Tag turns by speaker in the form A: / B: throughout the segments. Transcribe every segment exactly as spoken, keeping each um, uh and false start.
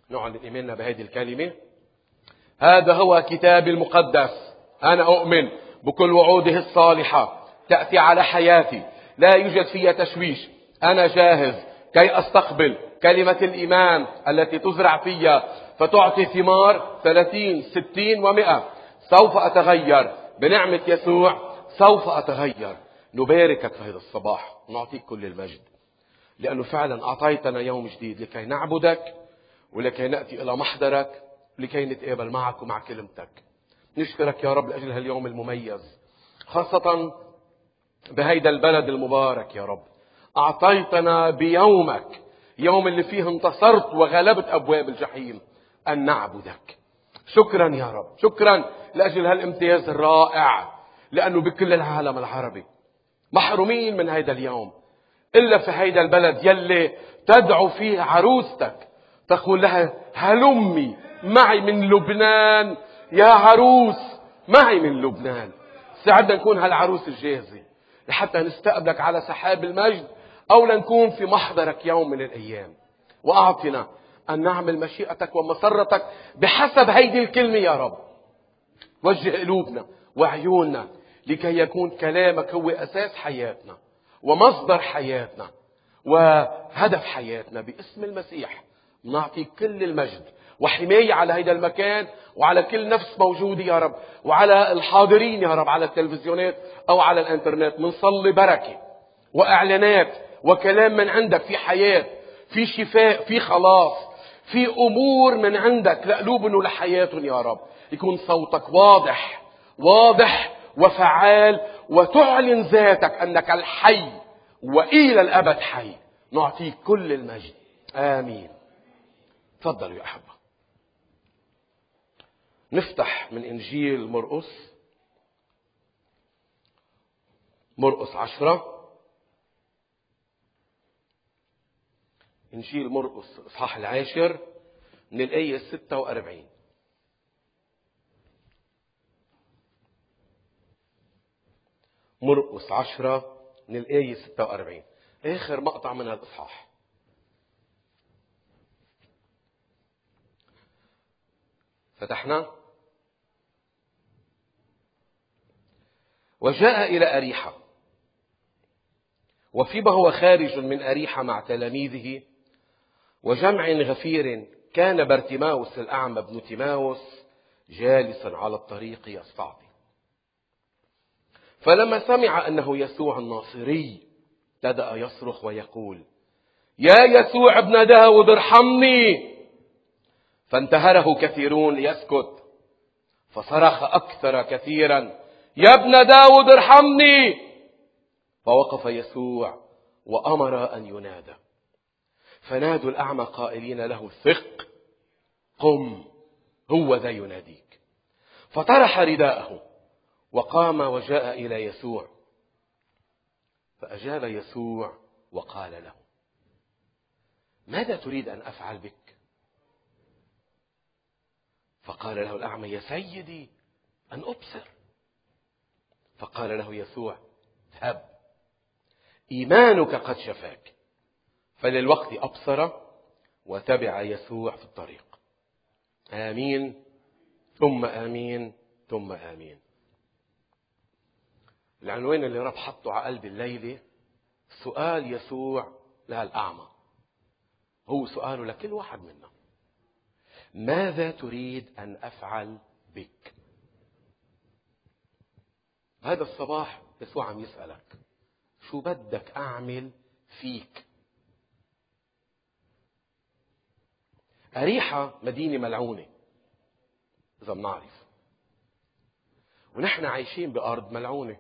A: نعلن إيماننا بهذه الكلمة. هذا هو كتاب المقدس، أنا أؤمن بكل وعوده الصالحة تأتي على حياتي، لا يوجد فيها تشويش. أنا جاهز كي أستقبل كلمة الإيمان التي تزرع فيها فتعطي ثمار ثلاثين ستين ومئة. سوف أتغير بنعمة يسوع، سوف أتغير. نباركك في هذا الصباح ونعطيك كل المجد، لأنه فعلا أعطيتنا يوم جديد لكي نعبدك ولكي نأتي إلى محضرك لكي نتقابل معك ومع كلمتك. نشكرك يا رب لأجل هاليوم المميز، خاصة بهيدا البلد المبارك يا رب. أعطيتنا بيومك، يوم اللي فيه انتصرت وغلبت أبواب الجحيم، أن نعبدك. شكرا يا رب، شكرا لأجل هالامتياز الرائع، لأنه بكل العالم العربي محرومين من هيدا اليوم، إلا في هيدا البلد يلي تدعو فيه عروستك، تقول لها هلمي معي من لبنان يا عروس، معي من لبنان. ساعدنا نكون هالعروس الجاهزة لحتى نستقبلك على سحاب المجد، أو لنكون في محضرك يوم من الأيام. وأعطنا أن نعمل مشيئتك ومسرتك بحسب هيدي الكلمة يا رب. وجه قلوبنا وعيوننا لكي يكون كلامك هو أساس حياتنا ومصدر حياتنا وهدف حياتنا. باسم المسيح نعطيك كل المجد وحماية على هذا المكان وعلى كل نفس موجودة يا رب، وعلى الحاضرين يا رب على التلفزيونات أو على الانترنت. منصلي بركة وإعلانات وكلام من عندك، في حياة، في شفاء، في خلاص، في أمور من عندك لقلوبنا ولحياتهم يا رب. يكون صوتك واضح واضح وفعال، وتعلن ذاتك أنك الحي وإلى الأبد حي. نعطيك كل المجد، آمين. تفضلوا يا أحبة. نفتح من إنجيل مرقس، مرقس عشرة. إنجيل مرقس إصحاح العاشر من الآية الستة وأربعين. مرقس عشرة من الآية ستة وأربعين، آخر مقطع من الإصحاح. فتحنا. وجاء إلى أريحة، وفيما هو خارج من أريحة مع تلاميذه وجمع غفير، كان برتيماوس الأعمى ابن تيماوس جالسا على الطريق يستعطي. فلما سمع أنه يسوع الناصري ابتدأ يصرخ ويقول: يا يسوع ابن داود ارحمني. فانتهره كثيرون ليسكت، فصرخ أكثر كثيرا: يا ابن داود ارحمني. فوقف يسوع وأمر أن ينادى، فنادوا الأعمى قائلين له: ثق، قم، هو ذا يناديك. فطرح رداءه وقام وجاء إلى يسوع. فأجاب يسوع وقال له: ماذا تريد أن أفعل بك؟ فقال له الأعمى: يا سيدي أن أبصر. فقال له يسوع: اذهب، إيمانك قد شفاك. فللوقت أبصر وتبع يسوع في الطريق. آمين ثم آمين ثم آمين. العنوان اللي رب حطه على قلب الليلة سؤال يسوع لهالأعمى، هو سؤاله لكل واحد منا: ماذا تريد أن أفعل بك؟ هذا الصباح يسوع عم يسألك: شو بدك أعمل فيك؟ أريحة مدينة ملعونة إذا بنعرف، ونحن عايشين بأرض ملعونة.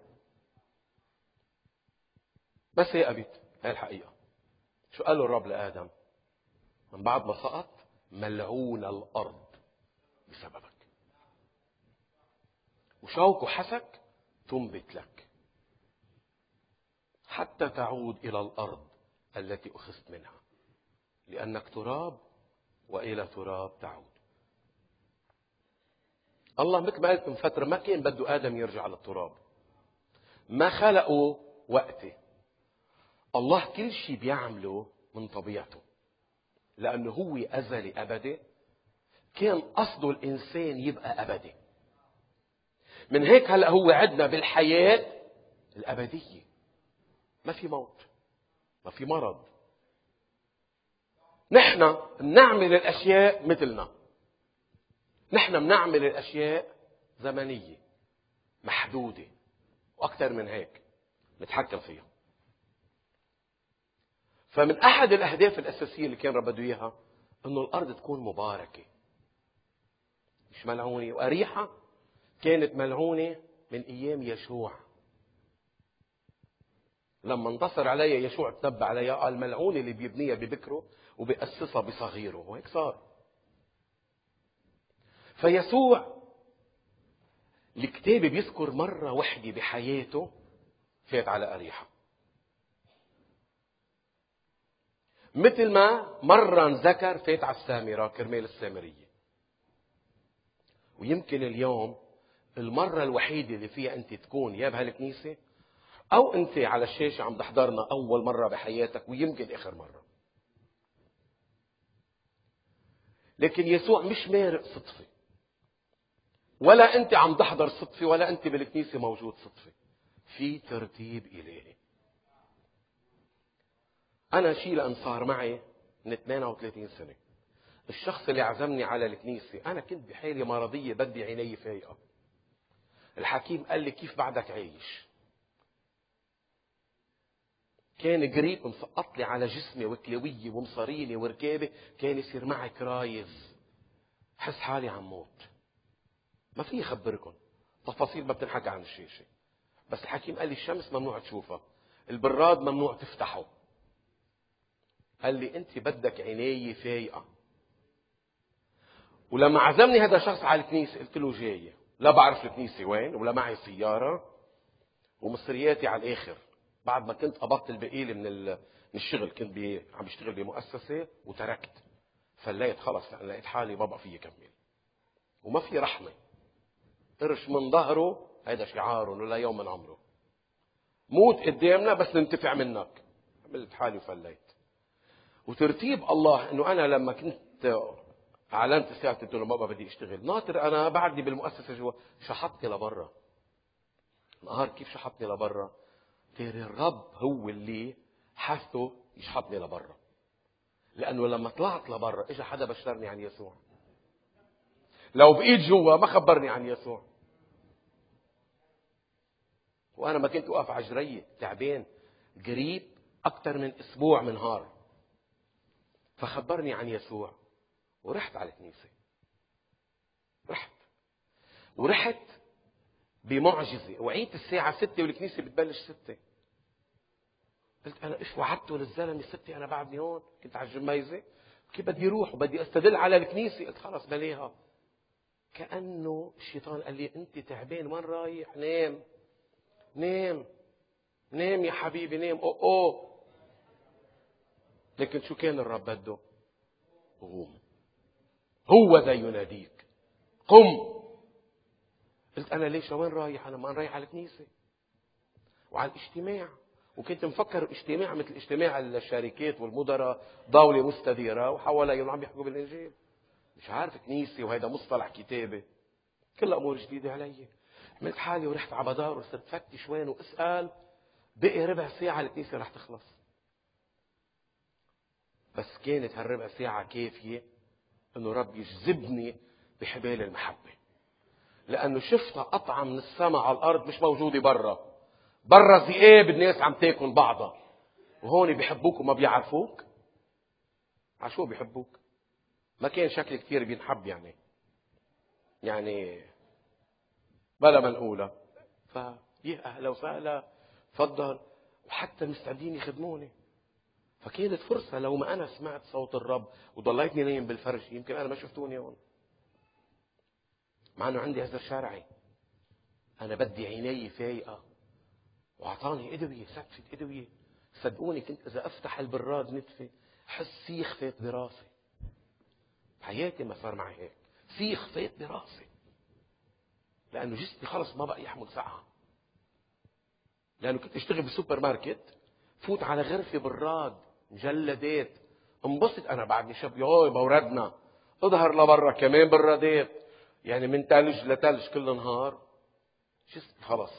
A: بس هي أبيت، هي الحقيقة. شو قال الرب لآدم من بعد ما سقط؟ ملعون الأرض بسببك، وشوك وحسك تنبت لك حتى تعود إلى الأرض التي أخذت منها، لأنك تراب وإلى تراب تعود. الله مثل ما قلت من فترة ما كان بده آدم يرجع للتراب، ما خلقه وقته. الله كل شيء بيعمله من طبيعته، لأنه هو أزلي أبدي كان قصده الإنسان يبقى أبدي. من هيك هلأ هو عدنا بالحياة الأبدية، ما في موت، ما في مرض. نحن بنعمل الأشياء مثلنا، نحن بنعمل الأشياء زمنية محدودة، وأكثر من هيك نتحكم فيها. فمن أحد الأهداف الأساسية اللي كان رب بده إياها إنه الأرض تكون مباركة مش ملعونة. وأريحة كانت ملعونة من أيام يشوع، لما انتصر عليها يشوع تنبأ عليها قال ملعونة اللي بيبنيها ببكره وبيأسسها بصغيره، وهيك صار. فيسوع الكتاب بيذكر مرة وحدة بحياته فات على أريحة، مثل ما مرة ذكر فات على السامرة كرمال السامرية. ويمكن اليوم المرة الوحيدة اللي فيها أنت تكون يا بهالكنيسة أو أنت على الشاشة عم تحضرنا أول مرة بحياتك، ويمكن آخر مرة. لكن يسوع مش مارق صدفة، ولا أنت عم تحضر صدفة، ولا أنت بالكنيسة موجود صدفة. في ترتيب إلهي. أنا شيء لأن صار معي من ثمانية وثلاثين سنة. الشخص اللي عزمني على الكنيسة أنا كنت بحالة مرضية بدي عيني فايقة. الحكيم قال لي كيف بعدك عايش؟ كان قريب مسقط لي على جسمي وكلوية ومصاريني وركابي، كان يصير معي كرايز، حس حالي عم موت. ما في خبركم تفاصيل ما بتنحكى عن الشاشة، بس الحكيم قال لي الشمس ممنوع تشوفها، البراد ممنوع تفتحه. قال لي انت بدك عناية فايقة. ولما عزمني هذا الشخص على الكنيسة قلت له جاي، لا بعرف الكنيسة وين ولا معي سيارة ومصرياتي على الآخر. بعد ما كنت قبضت البقيل من من الشغل، كنت بي عم بشتغل بمؤسسة وتركت، فليت خلص لأن لقيت حالي ما بقى فيي كمل وما في رحمة. قرش من ظهره هذا شعاره انه لا يوم من عمره. موت قدامنا بس ننتفع منك. عملت حالي وفليت. وترتيب الله انه انا لما كنت اعلنت ساعتي قلت له بابا بدي اشتغل، ناطر انا بعدني بالمؤسسه جوا، شحطني لبرا. نهار كيف شحطني لبرا؟ تيري الرب هو اللي حثه يشحطني لبرا، لانه لما طلعت لبرا اجى حدا بشرني عن يسوع. لو بقيت جوا ما خبرني عن يسوع. وانا ما كنت واقف على جريه تعبان قريب اكثر من اسبوع من نهار، فخبرني عن يسوع ورحت على الكنيسه. رحت ورحت بمعجزه، وعيت الساعه ستة والكنيسه بتبلش ستة. قلت انا ايش وعدته للزلمه ستة انا بعدني هون، كنت على الجميزه كيف بدي اروح وبدي استدل على الكنيسه. قلت خلص بليها. كانه الشيطان قال لي انت تعبان وين رايح؟ نام نام نام يا حبيبي نام. أوه أوه. لكن شو كان الرب بده؟ قوم، هو ذا يناديك قم. قلت أنا ليش وين رايح؟ أنا ما رايح على الكنيسة وعلى الاجتماع. وكنت مفكر اجتماع مثل اجتماع الشركات والمدراء، ضاولة مستديرة وحواليهم عم يحكوا بالإنجيل. مش عارف كنيسة وهذا مصطلح كتابة، كل أمور جديدة علي. عملت حالي ورحت على بدار وصرت فتش وين واسأل. بقي ربع ساعة الكنيسة رح تخلص، بس كانت هالربع ساعة كافية انه رب يجذبني بحبال المحبة، لانه شفتها قطعة من السماء على الارض مش موجودة برا. برا ذئاب الناس عم تاكل بعضها، وهون بيحبوك وما بيعرفوك. عشو بيحبوك؟ ما كان شكل كتير بينحب يعني يعني بلا منقولة. فيه اهلا وسهلا تفضل، وحتى مستعدين يخدموني. فكانت فرصة لو ما أنا سمعت صوت الرب وضليتني نايم بالفرش يمكن أنا ما شفتوني هون. مع أنه عندي هذا الشرعي، أنا بدي عيني فايقة، وأعطاني إدوية سقفة إدوية. صدقوني كنت إذا أفتح البراد نتفة حس سيخ فات براسي. بحياتي ما صار معي هيك، سيخ فات براسي، لأنه جسمي خلص ما بقى يحمل ساعة. لأنه كنت أشتغل بالسوبر ماركت، فوت على غرفة براد مجلدات، انبسط. أنا بعدني شاب يوي موردنا اظهر لبرا كمان بالردات، يعني من تلج لتلج كل نهار. شو خلص.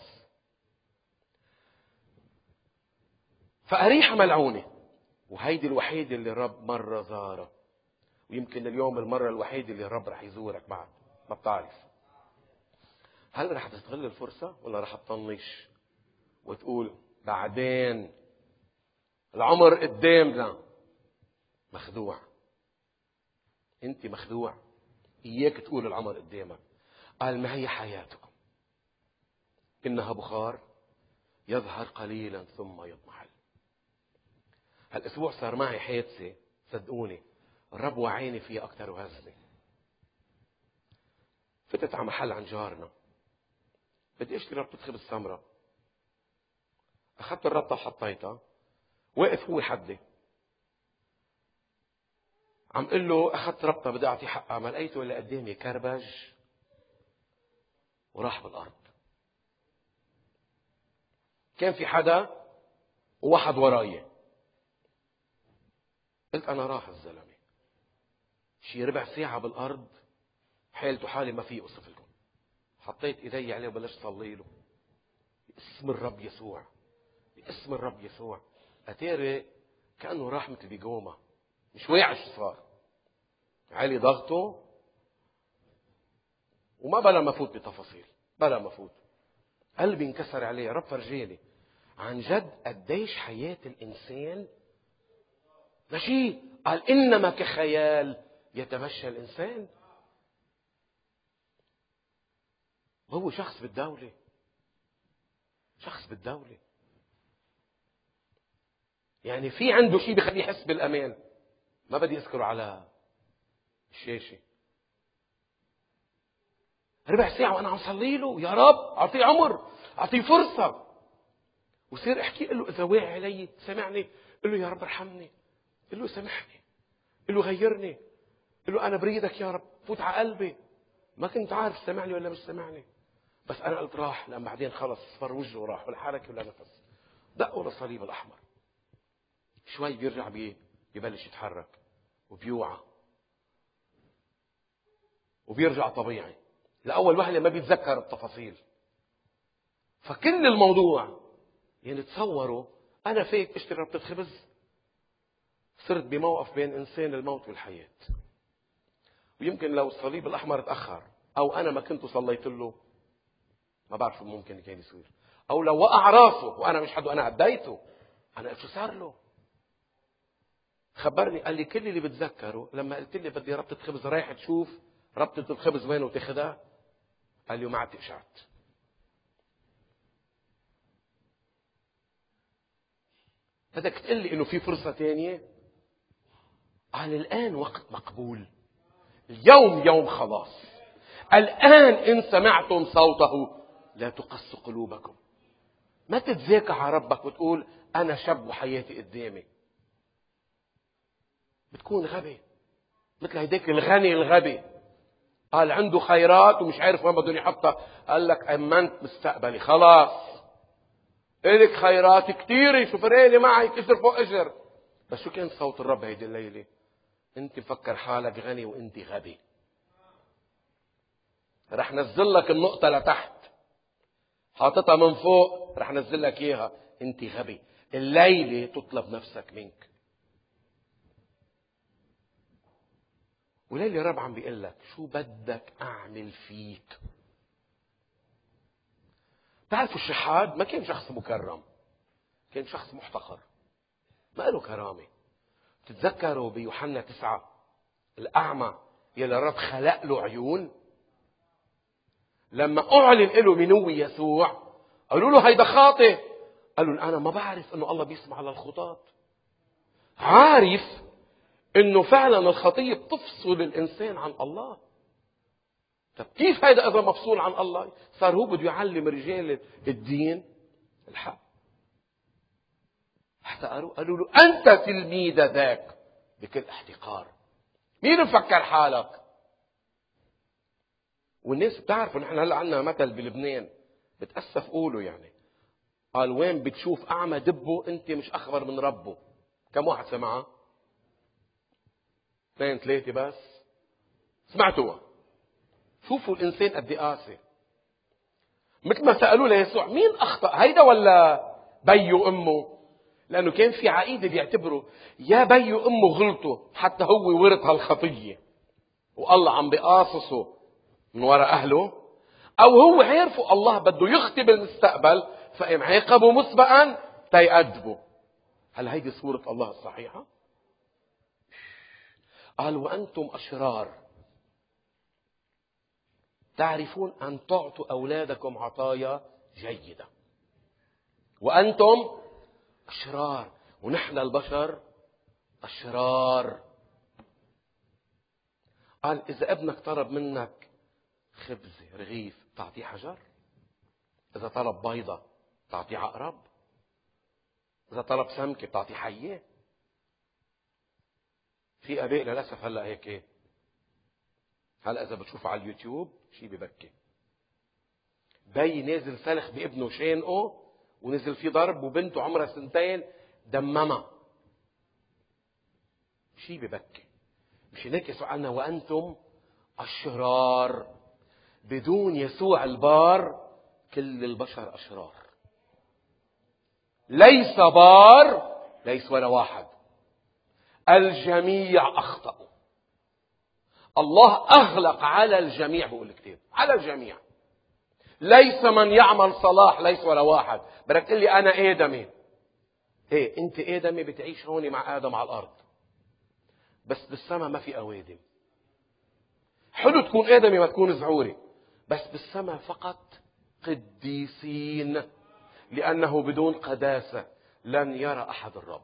A: فأريحة ملعونة، وهيدي الوحيدة اللي الرب مرة زارها، ويمكن اليوم المرة الوحيدة اللي الرب رح يزورك بعد. ما بتعرف هل رح تستغل الفرصة ولا رح تطنش وتقول بعدين العمر قدامنا؟ مخدوع، انت مخدوع. اياك تقول العمر قدامك. قال ما هي حياتكم؟ انها بخار يظهر قليلا ثم يضمحل. هالاسبوع صار معي حادثة صدقوني الرب وعيني فيها اكثر وهزني. فتت على محل عن جارنا، بدي اشتري ربطة خبز سمرة. اخذت الربطة وحطيتها، واقف هو حدي عم قل له اخذت ربطة بدي اعطي حقها، ما لقيته اللي قدامي كربج وراح بالارض. كان في حدا وواحد وراي، قلت انا راح الزلمه. شي ربع ساعه بالارض، حالته حالي ما في اوصف لكم. حطيت ايدي عليه وبلشت صلي له باسم الرب يسوع، باسم الرب يسوع. اتاري كانه راح مثل بيقومه، مش واعي شو صار. علي ضغطه وما بلا ما فوت بتفاصيل، بلا ما فوت. قلبي انكسر عليه. رب فرجيني عن جد قديش حياة الإنسان ماشي. قال إنما كخيال يتمشى الإنسان. وهو شخص بالدولة، شخص بالدولة، يعني في عنده شيء بيخليه يحس بالأمان. ما بدي أذكره على الشاشة. ربع ساعة وأنا عم صلي له يا رب أعطيه عمر، أعطيه فرصة. وصير احكي له اذا واعي علي سمعني، قل له يا رب ارحمني، قل له سامحني، قل له غيرني، قل له انا بريدك يا رب، فوت على قلبي. ما كنت عارف سامعني ولا مش سامعني، بس انا قلت راح. لما بعدين خلص صفر وجهه وراح ولا حركه ولا نفس. دقوا للصليب الاحمر، شوي بيرجع بيه ببلش يتحرك وبيوعى وبيرجع طبيعي. لاول وهله ما بيتذكر التفاصيل. فكل الموضوع يعني تصوروا أنا فيك اشتري ربطة خبز، صرت بموقف بين إنسان الموت والحياة. ويمكن لو الصليب الأحمر تأخر أو أنا ما كنت صليت له ما بعرف ممكن كان يصير. أو لو وقع راسه وأنا مش حده، أنا عديته، أنا شو صار له؟ خبرني قال لي كل اللي بتذكره لما قلت لي بدي ربطة خبز رايح تشوف ربطة الخبز وين وتاخذها. قال لي وما عاد تقشعت. بدك تقول لي انه في فرصة تانية؟ قال الآن وقت مقبول، اليوم يوم خلاص. الآن إن سمعتم صوته لا تقص قلوبكم. ما تتذاكى على ربك وتقول أنا شاب وحياتي قدامي. بتكون غبي مثل هيداك الغني الغبي، قال عنده خيرات ومش عارف وين بدهم يحطها. قال لك أمنت مستقبلي خلاص، إلك خيرات كتيرة، شو فرقلي معك اجر فوق اجر. بس شو كان صوت الرب هيدي الليلة؟ انت مفكر حالك غني وانت غبي. رح نزل لك النقطة لتحت، حاططها من فوق، رح نزل لك اياها. انت غبي، الليلة تطلب نفسك منك. وليلة الرب عم بيقول لك شو بدك اعمل فيك. تعرفوا الشحاد ما كان شخص مكرم، كان شخص محتقر، ما له كرامة. تتذكروا بيوحنا تسعة الأعمى يلي الرب خلق له عيون، لما أعلن له منو يسوع قالوا له هيدا خاطئ. قالوا أنا ما بعرف أنه الله بيسمع للخطاة. عارف أنه فعلا الخطية بتفصل الإنسان عن الله. طب كيف هيدا إذا مفصول عن الله؟ صار هو بده يعلم رجال الدين الحق. حتى قالوا له أنت تلميذ ذاك بكل احتقار. مين مفكر حالك؟ والناس بتعرفوا نحن هلا عندنا مثل بلبنان بتأسف قوله يعني، قال وين بتشوف أعمى دبه أنت مش أخبر من ربه. كم واحد سمعها؟ اثنين ثلاثة بس. سمعتوها؟ شوفوا الإنسان قد ايه قاسي. مثل ما سألوا ليسوع مين أخطأ، هيدا ولا بي وأمه؟ لأنه كان في عقيدة بيعتبروا يا بي وأمه غلطوا حتى هو ورث هالخطية والله عم بقاصصه من وراء أهله، أو هو عارفوا الله بده يخطي بالمستقبل فقام عاقبوا مسبقا تيأدبوا. هل هيدي صورة الله الصحيحة؟ قال وأنتم أشرار تعرفون أن تعطوا أولادكم عطايا جيدة. وأنتم أشرار، ونحن البشر أشرار. قال إذا ابنك طلب منك خبزة رغيف تعطيه حجر؟ إذا طلب بيضة تعطيه عقرب؟ إذا طلب سمكة تعطيه حية؟ في أباء للأسف هلأ هيك. هلأ إذا بتشوفوا على اليوتيوب شيء ببكي، بي نازل سلخ بابنه شانقه ونزل فيه ضرب وبنته عمرها سنتين دممها، شيء ببكي. مشان هيك يسوع قالنا وأنتم أشرار. بدون يسوع البار كل البشر أشرار، ليس بار، ليس ولا واحد، الجميع أخطأوا. الله أغلق على الجميع، بقول الكتاب على الجميع. ليس من يعمل صلاح، ليس ولا واحد. بدك تقول لي أنا آدمي، إيه أنت آدمي بتعيش هون مع آدم على الأرض، بس بالسماء ما في أوادم. حلو تكون آدمي ما تكون زعوري، بس بالسماء فقط قديسين، لأنه بدون قداسة لن يرى أحد الرب.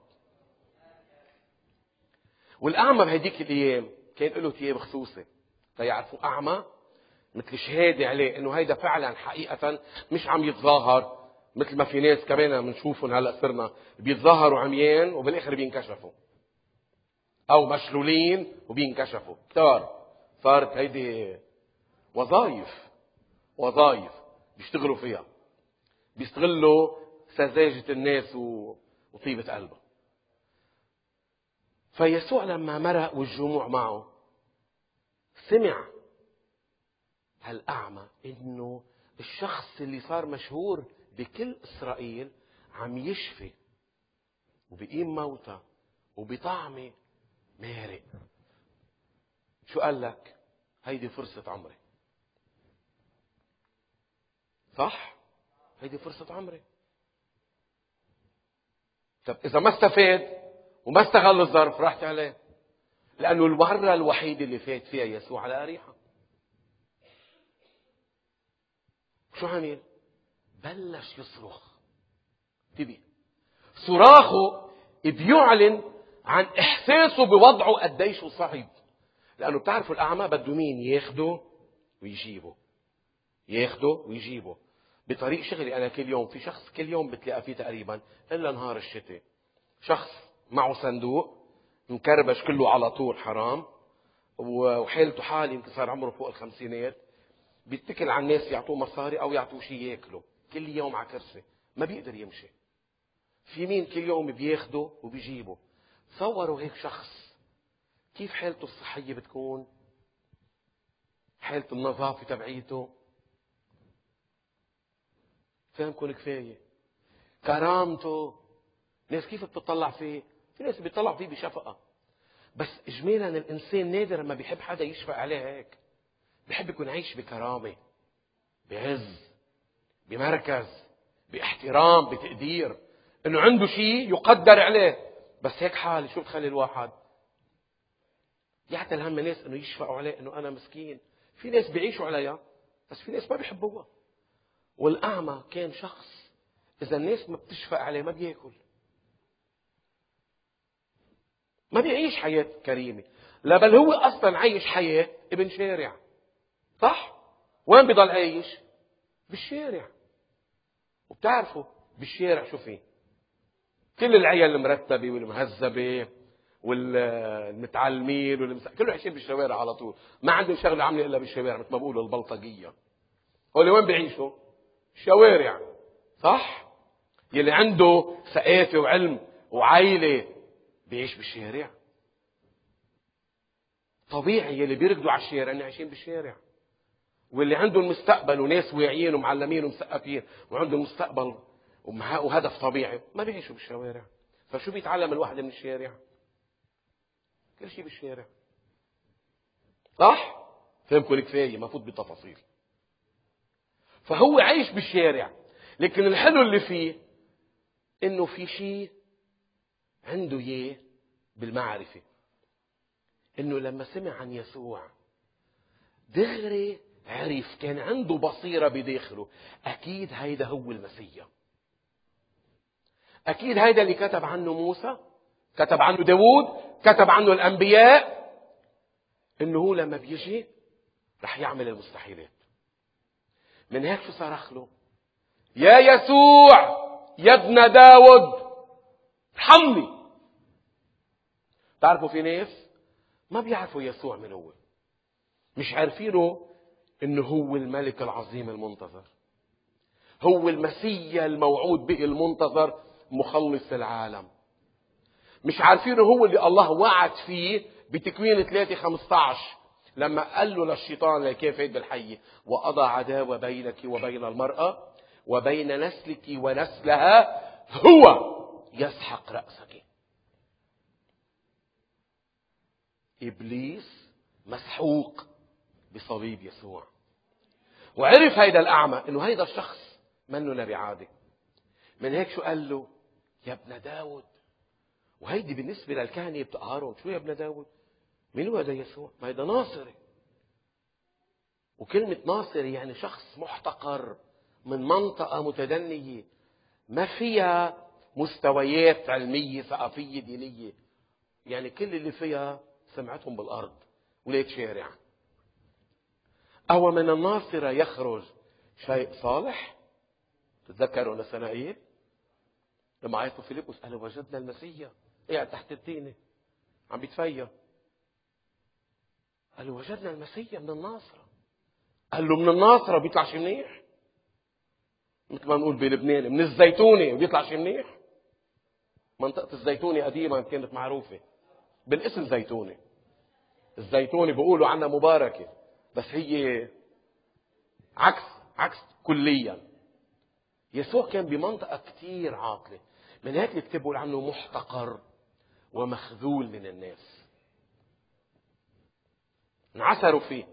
A: والأعمى بهديك الأيام كان له ثياب خصوصي فيعرفوا أعمى مثل شهادة عليه إنه هيدا فعلا حقيقة مش عم يتظاهر، مثل ما في ناس كمان بنشوفهم هلا صرنا بيتظاهروا عميان وبالآخر بينكشفوا، أو مشلولين وبينكشفوا. كتار صارت هيدي وظائف وظائف بيشتغلوا فيها، بيستغلوا سذاجة الناس وطيبة قلبه. فيسوع لما مرق والجموع معه سمع هالأعمى إنه الشخص اللي صار مشهور بكل إسرائيل عم يشفي وبيقيم موتى وبطعمه مارق. شو قال لك؟ هيدي فرصة عمري. صح؟ هيدي فرصة عمري. طب إذا ما استفاد وما استغل الظرف راحت عليه، لأنه المرة الوحيدة اللي فات فيها يسوع على أريحة. شو عمل؟ بلش يصرخ. تبي صراخه بيعلن عن إحساسه بوضعه قديش صعب، لأنه بتعرفوا الأعمى بده مين ياخده ويجيبه، ياخده ويجيبه بطريق شغلي. أنا كل يوم في شخص كل يوم بتلاقى فيه تقريبا إلا نهار الشتاء شخص معه صندوق مكربش كله على طول حرام، وحالته حال يمكن صار عمره فوق الخمسينات، بيتكل على الناس يعطوه مصاري أو يعطوه شيء ياكله، كل يوم على كرسي ما بيقدر يمشي. في مين كل يوم بياخده وبيجيبه. تصوروا هيك شخص كيف حالته الصحية بتكون، حالة النظافة تبعيته. فهمكم كفاية كرامته، ناس كيف بتطلع فيه. في ناس بيطلع فيه بشفقة، بس إجمالا الإنسان نادر ما بيحب حدا يشفق عليه هيك. بيحب يكون عايش بكرامة، بعز، بمركز، باحترام، بتقدير، إنه عنده شيء يقدر عليه. بس هيك حال شو بتخلي الواحد يعتل هم ناس إنه يشفقوا عليه إنه أنا مسكين. في ناس بيعيشوا عليها بس في ناس ما بيحبوها. والأعمى كان شخص إذا الناس ما بتشفق عليه ما بياكل، ما بيعيش حياة كريمة، لا بل هو أصلا عايش حياة ابن شارع. صح؟ وين بيضل عايش؟ بالشارع. وبتعرفوا بالشارع شو فيه؟ كل العيال المرتبة والمهذبة والمتعلمين والمس... كله عايشين بالشوارع على طول، ما عندهم شغلة عاملة إلا بالشوارع، مثل ما بقولوا البلطجية. هول وين بيعيشوا؟ الشوارع. صح؟ يلي عنده ثقافة وعلم وعائلة بيعيش بالشارع. طبيعي اللي بيركضوا على الشارع انه عايشين بالشارع، واللي عندهم مستقبل وناس واعيين ومعلمين ومثقفين وعندهم مستقبل وهدف طبيعي ما بيعيشوا بالشوارع. فشو بيتعلم الواحد من الشارع؟ كل شيء بالشارع. صح؟ فهمكم كفايه، ما فوت بالتفاصيل. فهو عايش بالشارع، لكن الحلو اللي فيه انه في شيء عنده اياه بالمعرفه، انه لما سمع عن يسوع دغري عرف، كان عنده بصيره بداخله، اكيد هيدا هو المسيح، اكيد هيدا اللي كتب عنه موسى، كتب عنه داوود، كتب عنه الانبياء، انه هو لما بيجي رح يعمل المستحيلات. من هيك شو صرخ له؟ يا يسوع يا ابن داود ارحمني. تعرفوا في ناس ما بيعرفوا يسوع من هو، مش عارفينه انه هو الملك العظيم المنتظر، هو المسيح الموعود به المنتظر، مخلص العالم. مش عارفينه هو اللي الله وعد فيه بتكوين ثلاثة خمسة عشر لما قال له للشيطان اللي كان فايت بالحية: وأضع عداوة بينك وبين المرأة وبين نسلك ونسلها، هو يسحق رأسك. إبليس مسحوق بصليب يسوع. وعرف هيدا الأعمى إنه هيدا الشخص منه نبي عادي. من هيك شو قال له؟ يا ابن داود. وهيدي بالنسبة للكهنة بتقهرهم، شو يا ابن داود؟ مين هو هذا يسوع؟ ما هيدا ناصري. وكلمة ناصري يعني شخص محتقر من منطقة متدنية ما فيها مستويات علمية ثقافية دينية، يعني كل اللي فيها سمعتهم بالأرض وليت شارع. أو من الناصرة يخرج شيء صالح. تتذكروا نثنائيل لما عيطوا فيلبس قالوا وجدنا المسيح قاعد تحت التينة عم بيتفيا. قالوا وجدنا المسيح من الناصرة. قال له من الناصرة بيطلع شيء منيح؟ مثل ما نقول بلبنان من الزيتونة بيطلع شيء منيح. منطقة الزيتونة قديما كانت معروفة بالاسم زيتونة. الزيتونة بيقولوا عنها مباركة، بس هي عكس عكس كليا. يسوع كان بمنطقة كتير عاطلة، من هيك الكتاب بيقول عنه محتقر ومخذول من الناس. انعثروا فيه.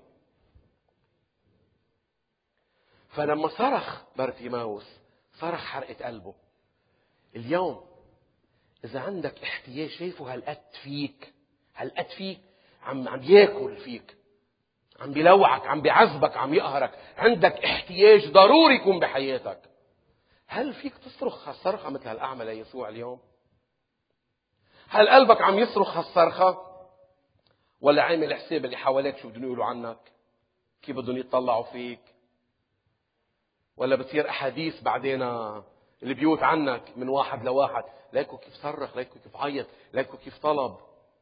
A: فلما صرخ بارتيماوس صرخ حرقة قلبه. اليوم إذا عندك احتياج شايفه هالقد فيك، هالقد فيك عم عم ياكل فيك، عم بيلوعك، عم بيعذبك، عم يقهرك، عندك احتياج ضروري يكون بحياتك، هل فيك تصرخ هالصرخة مثل هالأعمى ليسوع اليوم؟ هل قلبك عم يصرخ هالصرخة؟ ولا عامل حساب اللي حواليك شو بدهم يقولوا عنك؟ كيف بدهم يطلعوا فيك؟ ولا بتصير أحاديث بعدين البيوت عنك من واحد لواحد، ليكوا كيف صرخ، ليكوا كيف عيط، ليكوا كيف طلب.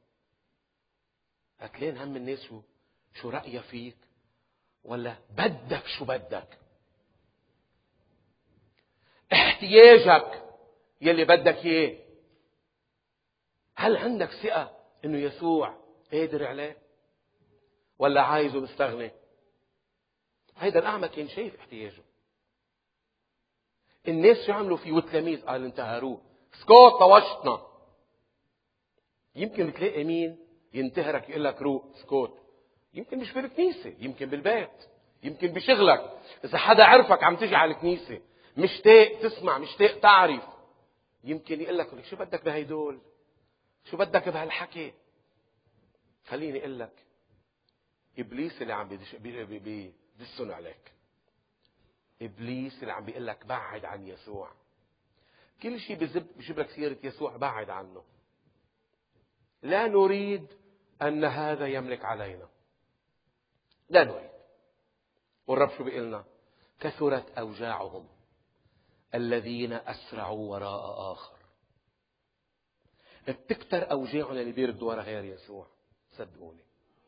A: هتلين هم الناس شو شو رأيه فيك؟ ولا بدك شو بدك؟ احتياجك يلي بدك اياه، هل عندك ثقة انه يسوع قادر عليه؟ ولا عايزه مستغني؟ هيدا الأعمى كان شايف احتياجه. الناس شو عملوا فيه؟ والتلاميذ قال انتهروه. اسكت طوشتنا. يمكن بتلاقي مين ينتهرك يقول لك روق اسكت. يمكن مش بالكنيسة، يمكن بالبيت، يمكن بشغلك. إذا حدا عرفك عم تجي على الكنيسة مشتاق تسمع، مشتاق تعرف، يمكن يقول لك شو بدك بهيدول؟ شو بدك بهالحكي؟ خليني اقول لك، ابليس اللي عم بيدسن عليك، ابليس اللي عم بيقول لك بعد عن يسوع. كل شيء بجيب بجيب لك سيره يسوع بعد عنه. لا نريد ان هذا يملك علينا، لا نريد. والرب شو بيقلنا؟ كثرت اوجاعهم الذين اسرعوا وراء اخر. بتكتر اوجاعنا اللي بيردوا ورا غير يسوع. صدقوني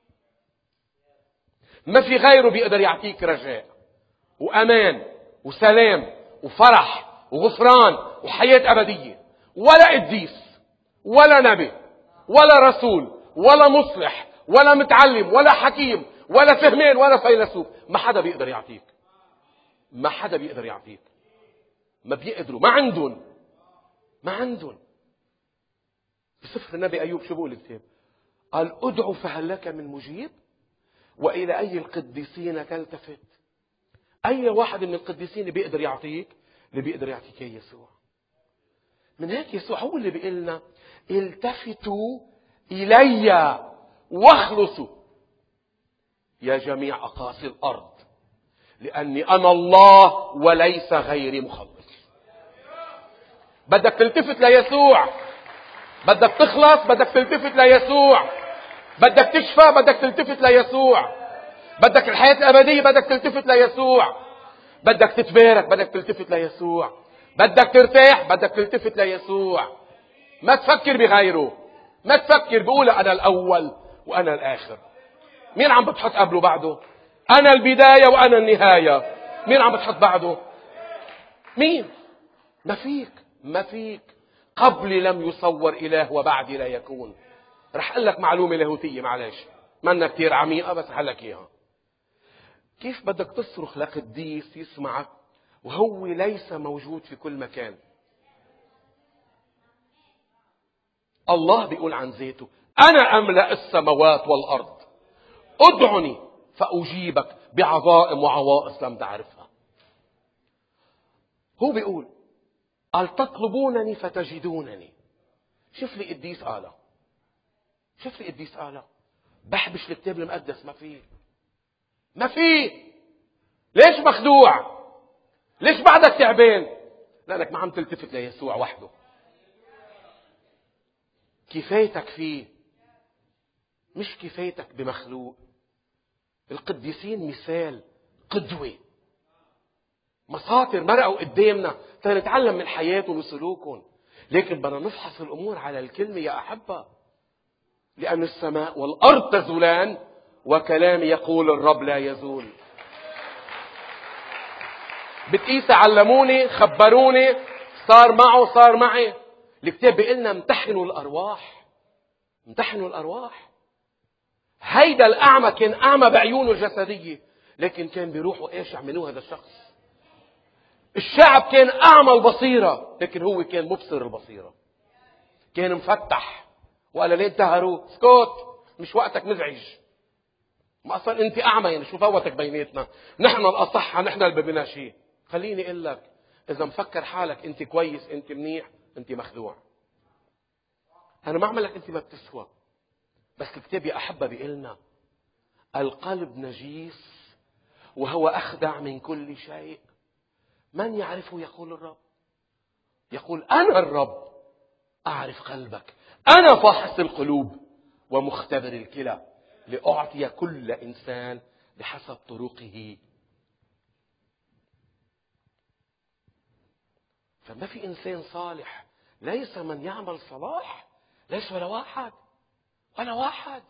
A: ما في غيره بيقدر يعطيك رجاء وامان وسلام وفرح وغفران وحياة ابدية. ولا قديس ولا نبي ولا رسول ولا مصلح ولا متعلم ولا حكيم ولا فهمان ولا فيلسوف، ما حدا بيقدر يعطيك. ما حدا بيقدر يعطيك. ما بيقدروا، ما عندهم ما عندهم بسفر النبي أيوب شو بقول الكتاب؟ قال ادعوا فهل لك من مجيب، وإلى أي القديسين تلتفت. أي واحد من القديسين بيقدر يعطيك؟ اللي بيقدر يعطيك يسوع. من هيك يسوع هو اللي بيقول لنا التفتوا إلي واخلصوا يا جميع أقاصي الأرض، لأني أنا الله وليس غيري مخلص. بدك تلتفت ليسوع، بدك تخلص بدك تلتفت ليسوع، بدك تشفى بدك تلتفت ليسوع، بدك الحياة الأبدية بدك تلتفت ليسوع، بدك تتبارك بدك تلتفت ليسوع، بدك ترتاح بدك تلتفت ليسوع. ما تفكر بغيره، ما تفكر بقول أنا الأول وأنا الآخر. مين عم بتحط قبله بعده؟ أنا البداية وأنا النهاية. مين عم بتحط بعده؟ مين؟ ما فيك ما فيك. قبلي لم يصور إله وبعدي لا يكون. رح أقول لك معلومة لاهوتية، معلش منا كتير عميقة بس حلك إياها. كيف بدك تصرخ لقديس يسمعك وهو ليس موجود في كل مكان؟ الله بيقول عن ذاته أنا أملأ السماوات والأرض، ادعني فأجيبك بعظائم وعوائص لم تعرفها. هو بيقول قال تطلبونني فتجدونني. شوف لي قديس آله، شوف لي قديس آله بحبش الكتاب المقدس. ما فيه ما فيه. ليش مخدوع؟ ليش بعدك تعبان؟ لأنك ما عم تلتفت ليسوع وحده. كفايتك فيه، مش كفايتك بمخلوق. القديسين مثال، قدوة، مساطر مرقوا قدامنا تنتعلم من حياتهم وسلوكهم. لكن بدنا نفحص الأمور على الكلمة يا أحبة، لأن السماء والأرض تزولان وكلامي يقول الرب لا يزول. بتقيس علموني خبروني صار معه صار معي. الكتاب بيقلنا امتحنوا الأرواح، امتحنوا الأرواح. هيدا الأعمى كان أعمى بعيونه الجسدية، لكن كان بيروح وإيش يعملوه هذا الشخص. الشعب كان أعمى البصيرة، لكن هو كان مبصر البصيرة، كان مفتح. وقال ليه انتهروا؟ اسكت، مش وقتك مزعج. ما أصلا أنت أعمى، يعني شو فوتك بيناتنا؟ نحن الأصحى، نحن اللي بدنا شيء. خليني أقول لك، إذا مفكر حالك أنت كويس أنت منيح، أنت مخدوع. أنا ما أعمل لك أنت ما بتسوى، بس الكتاب يا أحبة بيقلنا القلب نجيس وهو أخدع من كل شيء، من يعرفه يقول الرب. يقول أنا الرب أعرف قلبك، أنا فاحص القلوب ومختبر الكلى لأعطي كل إنسان بحسب طرقه. فما في إنسان صالح ليس من يعمل صلاح، ليس ولا واحد ولا واحد.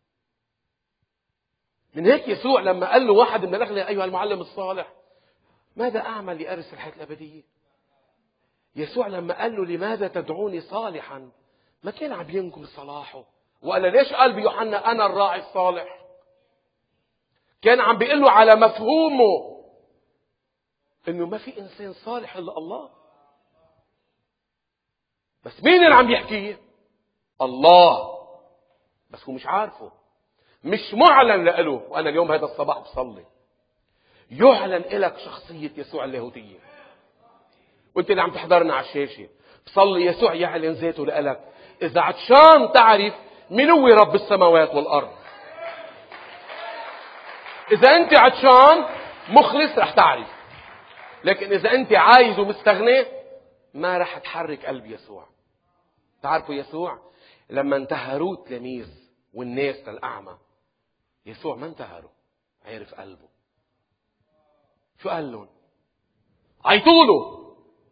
A: من هيك يسوع لما قال له واحد من الأغنياء أيها المعلم الصالح ماذا أعمل لأرث الحياة الأبدية؟ يسوع لما قال له لماذا تدعوني صالحا ما كان عم ينكر صلاحه. وقال ليش قال بيوحنا أنا الراعي الصالح؟ كان عم بيقول له على مفهومه إنه ما في إنسان صالح إلا الله. بس مين اللي عم يحكيه؟ الله. بس هو مش عارفه، مش معلن له. وأنا اليوم هذا الصباح بصلي يعلن لك شخصية يسوع اللاهوتية. وانت اللي عم تحضرنا على الشاشة بصلي يسوع يعلن ذاته لك. إذا عطشان تعرف من هو رب السماوات والأرض. إذا أنت عطشان مخلص رح تعرف. لكن إذا أنت عايز ومستغني ما رح تحرك قلب يسوع. تعرفوا يسوع لما انتهروه تلاميذ والناس الأعمى، يسوع ما انتهره، عرف قلبه. شو قال لهم؟ عيطوله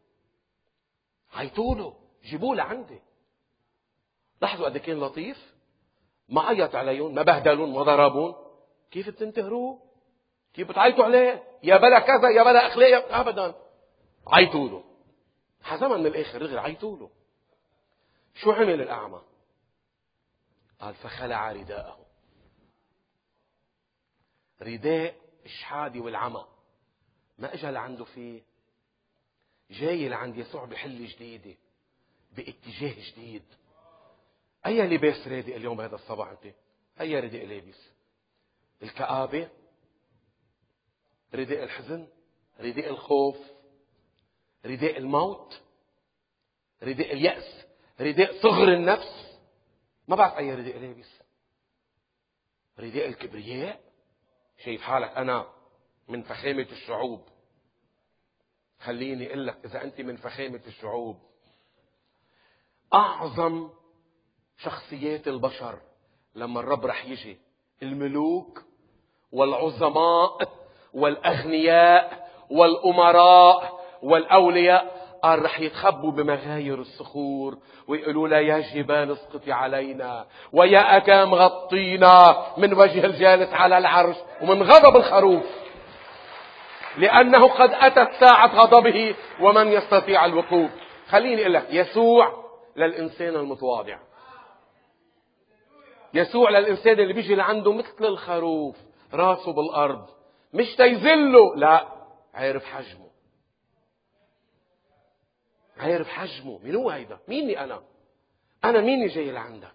A: عيطوله جيبوه لعندي. لاحظوا قد كان لطيف، ما عيط عليهم، ما بهدلون، ما ضربون. كيف بتنتهروه؟ كيف بتعيطوا عليه؟ يا بلا كذا يا بلا اخلاق. ابدا، عيطوله. حزمها من الاخر رغي عيطوله. شو عمل الاعمى؟ قال فخلع رداءه. رداء الشحادة والعمى ما اجى لعنده فيه، جاي لعند يسوع بحل جديدة باتجاه جديد. اي لباس رادق اليوم هذا الصباح انت؟ اي رداء لابس؟ الكآبة، رداء الحزن، رداء الخوف، رداء الموت، رداء اليأس، رداء صغر النفس، ما بعرف اي رداء لابس. رداء الكبرياء، شايف حالك انا من فخامة الشعوب. خليني اقول لك، اذا انت من فخامة الشعوب، اعظم شخصيات البشر لما الرب رح يجي، الملوك والعظماء والأغنياء والأمراء والأولياء، قال رح يتخبوا بمغاير الصخور ويقولوا لا يا جبال اسقطي علينا ويا أكام غطينا من وجه الجالس على العرش ومن غضب الخروف، لأنه قد أتت ساعة غضبه ومن يستطيع الوقوف. خليني أقول لك، يسوع للإنسان المتواضع، يسوع للإنسان اللي بيجي لعنده مثل الخروف راسه بالأرض، مش تيزله، لا، عارف حجمه، عارف حجمه. مين هو هيدا؟ ميني أنا؟ أنا ميني جاي لعندك؟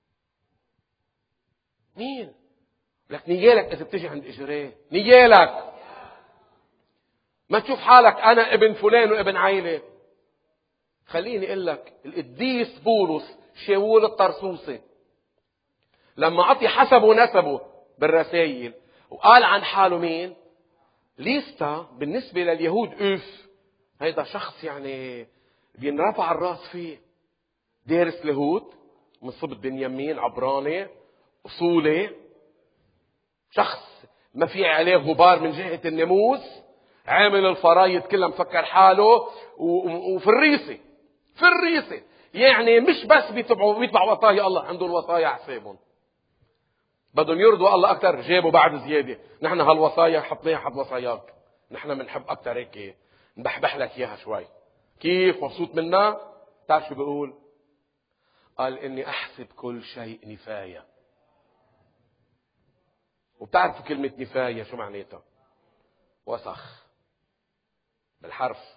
A: مين؟ لك نيالك إذا بتجي عند إجريه، نيالك ما تشوف حالك أنا ابن فلان وابن عيلة. خليني أقول لك، القديس بولس شاول الطرسوسي لما عطي حسبه نسبه بالرسائل وقال عن حاله مين؟ ليستا بالنسبة لليهود أوف، هيدا شخص يعني بينرفع الراس فيه، دارس لاهوت من صبت بنيامين، عبراني، أصولي، شخص ما في عليه غبار من جهة الناموس، عامل الفرايد كلها مفكر حاله وفي الريسة، في الريسة، يعني مش بس بيتبعوا بيتبع وصايا الله، عندهم وصايا حسابهم، بدهم يرضوا الله أكتر، جابوا بعد زيادة. نحن هالوصايا حطناها حد وصاياك، نحن بنحب أكتر هيك نبحبح لك إياها شوي. كيف مبسوط منا؟ تعرف شو بيقول؟ قال إني أحسب كل شيء نفاية. وبتعرفوا كلمة نفاية شو معناتها؟ وسخ بالحرف.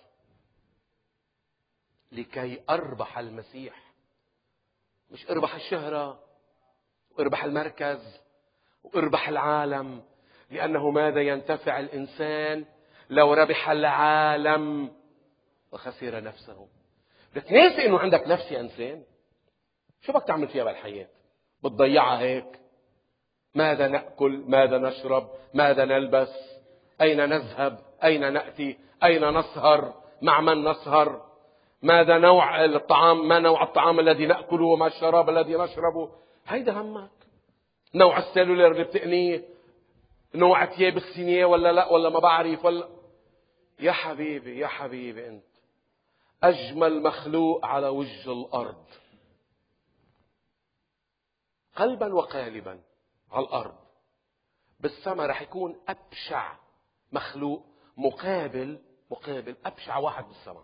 A: لكي أربح المسيح، مش أربح الشهرة وأربح المركز وأربح العالم، لأنه ماذا ينتفع الإنسان لو ربح العالم وخسر نفسه؟ بتناسي إنه عندك نفس يا إنسان، شو بدك تعمل فيها بالحياة؟ بتضيعها هيك؟ ماذا نأكل؟ ماذا نشرب؟ ماذا نلبس؟ أين نذهب؟ أين نأتي؟ أين نسهر؟ مع من نسهر؟ ماذا نوع الطعام؟ ما نوع الطعام الذي نأكله؟ وما الشراب الذي نشربه؟ هيدا همك؟ نوع السيلولر اللي بتقنيه؟ نوع ثياب السينيه ولا لا، ولا ما بعرف ولا؟ يا حبيبي يا حبيبي، أنت أجمل مخلوق على وجه الأرض، قلبا وقالبا على الأرض. بالسماء رح يكون أبشع مخلوق مقابل مقابل أبشع واحد بالسماء،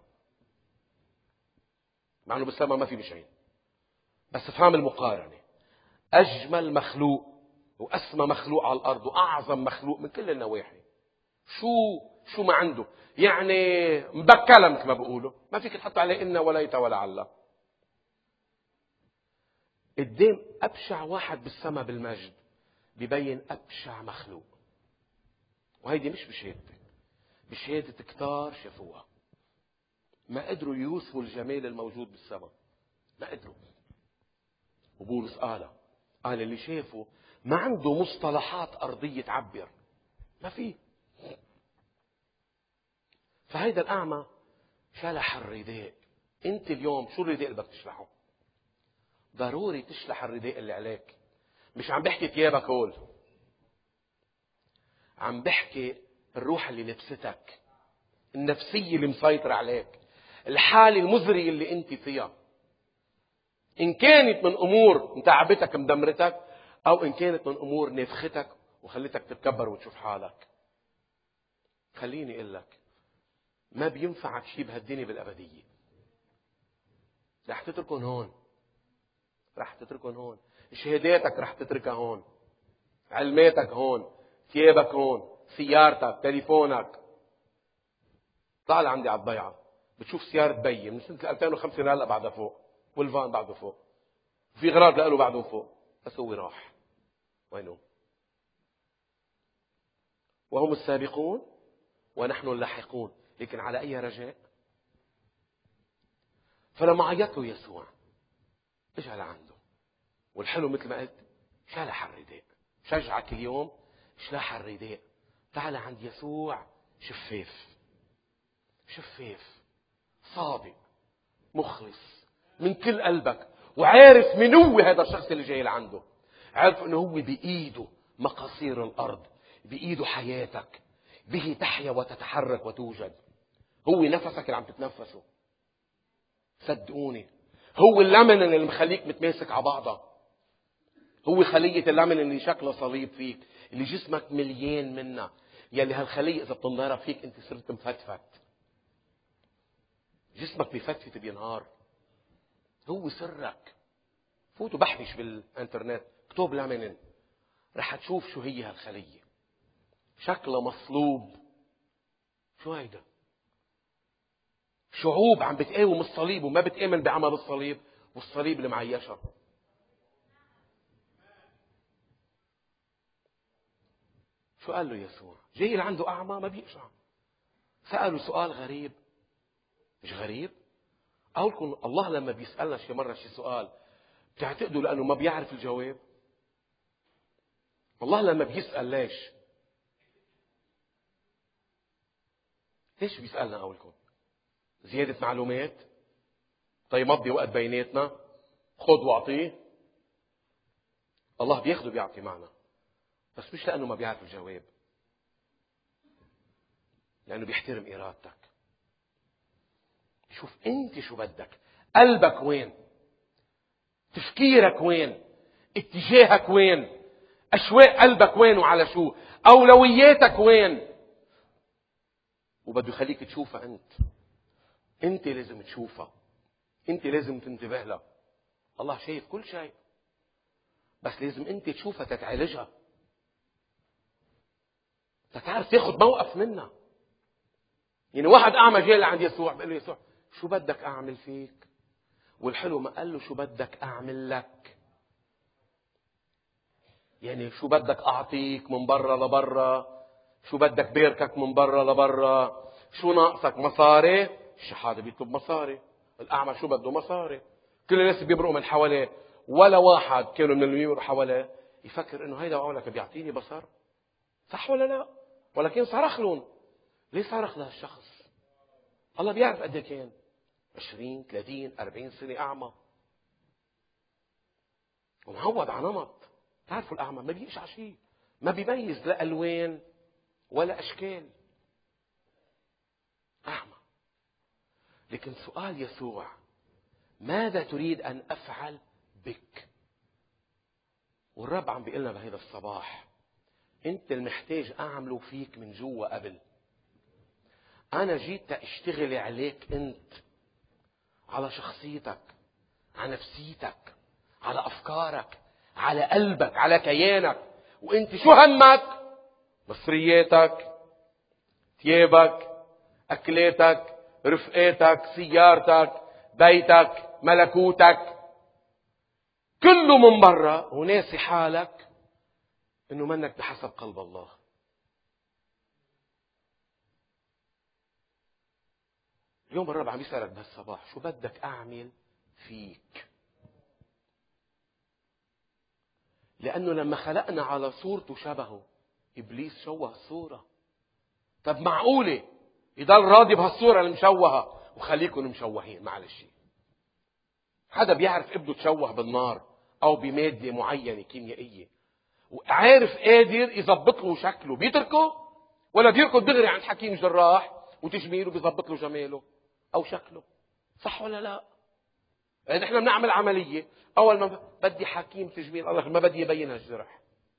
A: مع أنه بالسماء ما في بشعين، بس افهم المقارنة. أجمل مخلوق وأسمى مخلوق على الأرض وأعظم مخلوق من كل النواحي، شو شو ما عنده، يعني مبكلة مثل ما بيقولوا، ما فيك تحط عليه إنا ولا يتا ولا علا. قدام أبشع واحد بالسماء بالمجد بيبين أبشع مخلوق. وهيدي مش بشهادتك، بشهادة كتار شافوها ما قدروا يوصفوا الجمال الموجود بالسماء، ما قدروا. وبولس قال قال اللي شافه ما عنده مصطلحات أرضية تعبر، ما فيه. فهيدا الأعمى شلح الرداء. أنت اليوم شو الرداء اللي بدك تشلحه؟ ضروري تشلح الرداء اللي عليك. مش عم بحكي ثيابك هول، عم بحكي الروح اللي لبستك، النفسية اللي مسيطرة عليك، الحالة المزرية اللي أنت فيها، إن كانت من أمور متعبتك مدمرتك، أو إن كانت من أمور نفختك وخلتك تتكبر وتشوف حالك. خليني أقول لك، ما بينفعك شيء بهالدنيا بالأبدية. رح تتركون هون، رح تتركون هون، شهاداتك رح تتركها هون، علماتك هون، ثيابك هون، سيارتك، تليفونك. طالع عندي على الضيعة بتشوف سيارة بيي من سنة ألفين وخمسة لهلا بعدها فوق، والفان بعده فوق، في غراض له بعده فوق، بس هو راح وينه؟ وهم السابقون ونحن اللاحقون، لكن على أي رجاء؟ فلما عيط له يسوع اجى لعنده، والحلو مثل ما قلت شلح الرداء. شجعك اليوم شلح الرداء، تعال عند يسوع شفاف شفاف صادق مخلص من كل قلبك، وعارف من هو هذا الشخص اللي جاي لعنده. عارف انه هو بإيده مقاصير الأرض، بإيده حياتك، به تحيا وتتحرك وتوجد. هو نفسك اللي عم تتنفسه، صدقوني. هو اللمن اللي مخليك متماسك على بعضها، هو خلية اللمن اللي شكله صليب فيك، اللي جسمك مليان منها، يلي هالخلية إذا بتنضرب فيك أنت صرت مفتفت، جسمك بيفتفت بينهار. هو سرك. فوتوا بحثش بالانترنت، اكتب لامينين، رح تشوف شو هي هالخلية، شكلها مصلوب. شو هيدا؟ شعوب عم بتقاوم الصليب وما بتآمن بعمل الصليب، والصليب اللي معيشها. شو قال له يسوع؟ جاي اللي عنده أعمى ما بيقشع. سأله سؤال غريب. مش غريب؟ أقول لكم الله لما بيسألنا شي مرة شي سؤال بتعتقدوا لأنه ما بيعرف الجواب؟ الله لما بيسأل ليش؟ ليش بيسألنا؟ أقول لكم زيادة معلومات؟ طيب مضي وقت بيناتنا، خذ واعطيه. الله بياخده بيعطي معنا، بس مش لأنه ما بيعرف الجواب، لأنه بيحترم إرادتك. شوف أنت شو بدك، قلبك وين، تفكيرك وين، اتجاهك وين، أشواق قلبك وين وعلى شو، أولوياتك وين. وبده يخليك تشوفها أنت. أنت لازم تشوفها، أنت لازم تنتبه لها. الله شايف كل شيء، بس لازم أنت تشوفها تتعالجها، تتعرف تاخد موقف منها. يعني واحد أعمى جاي لعند يسوع بيقول له يسوع شو بدك أعمل فيك؟ والحلو ما قال له شو بدك أعمل لك، يعني شو بدك أعطيك من برا لبرا، شو بدك باركك من برا لبرا، شو ناقصك مصاري؟ الشحاذ بيطلب مصاري، الأعمى شو بده مصاري. كل الناس بيبرقوا من حواليه، ولا واحد كانوا من اللي بيمرقوا حواليه يفكر إنه هيدا أولك بيعطيني بصر، صح ولا لا؟ ولكن صرخ لهم. ليه صرخ لهالشخص؟ الله بيعرف قد كان، عشرين ثلاثين أربعين سنة أعمى ومعود على نمط. تعرفوا الأعمى ما بيقشع شيء، ما بيميز لا ألوان ولا أشكال، أعمى. لكن سؤال يسوع ماذا تريد أن أفعل بك؟ والرب عم بيقول لنا بهذا الصباح أنت المحتاج أعمله فيك من جوا قبل. أنا جيت أشتغل عليك أنت، على شخصيتك، على نفسيتك، على أفكارك، على قلبك، على كيانك. وأنت شو همك؟ مصرياتك، ثيابك، أكلاتك، رفقاتك، سيارتك، بيتك، ملكوتك، كله من برا، وناسي حالك إنه منك بحسب قلب الله. اليوم الرب عم يسألك بهالصباح شو بدك أعمل فيك؟ لأنه لما خلقنا على صورته وشبهه إبليس شوه الصورة. طب معقولة يضل راضي بهالصورة المشوهة وخليكم مشوهين؟ معلش، حدا بيعرف ابنه تشوه بالنار أو بمادة معينة كيميائية وعارف قادر يضبط له شكله، بيتركه ولا بيركض دغري عند حكيم جراح وتجميله بيضبط له جماله أو شكله؟ صح ولا لا؟ يعني احنا بنعمل عملية أول ما بدي حكيم تجميل، الله ما بدي يبين الجرح،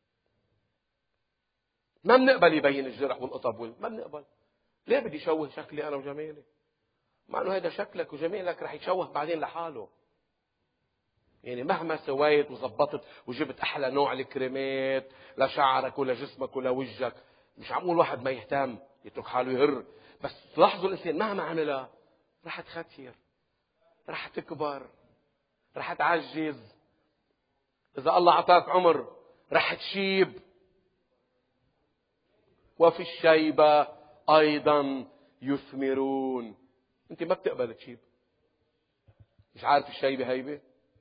A: ما بنقبل يبين الجرح والقطب وال... ما بنقبل. ليه بدي شوه شكلي أنا وجمالي؟ مع أنه هذا شكلك وجمالك رح يتشوه بعدين لحاله. يعني مهما سويت وزبطت وجبت أحلى نوع الكريمات لشعرك ولا جسمك ولا وجهك، مش عمول واحد ما يهتم يترك حاله يهر. بس تلاحظوا الإنسان مهما عملها رح تختير، رح تكبر، رح تعجز. إذا الله عطاك عمر رح تشيب. وفي الشيبة أيضا يثمرون. أنت ما بتقبل تشيب. مش عارف الشيبة هيبة.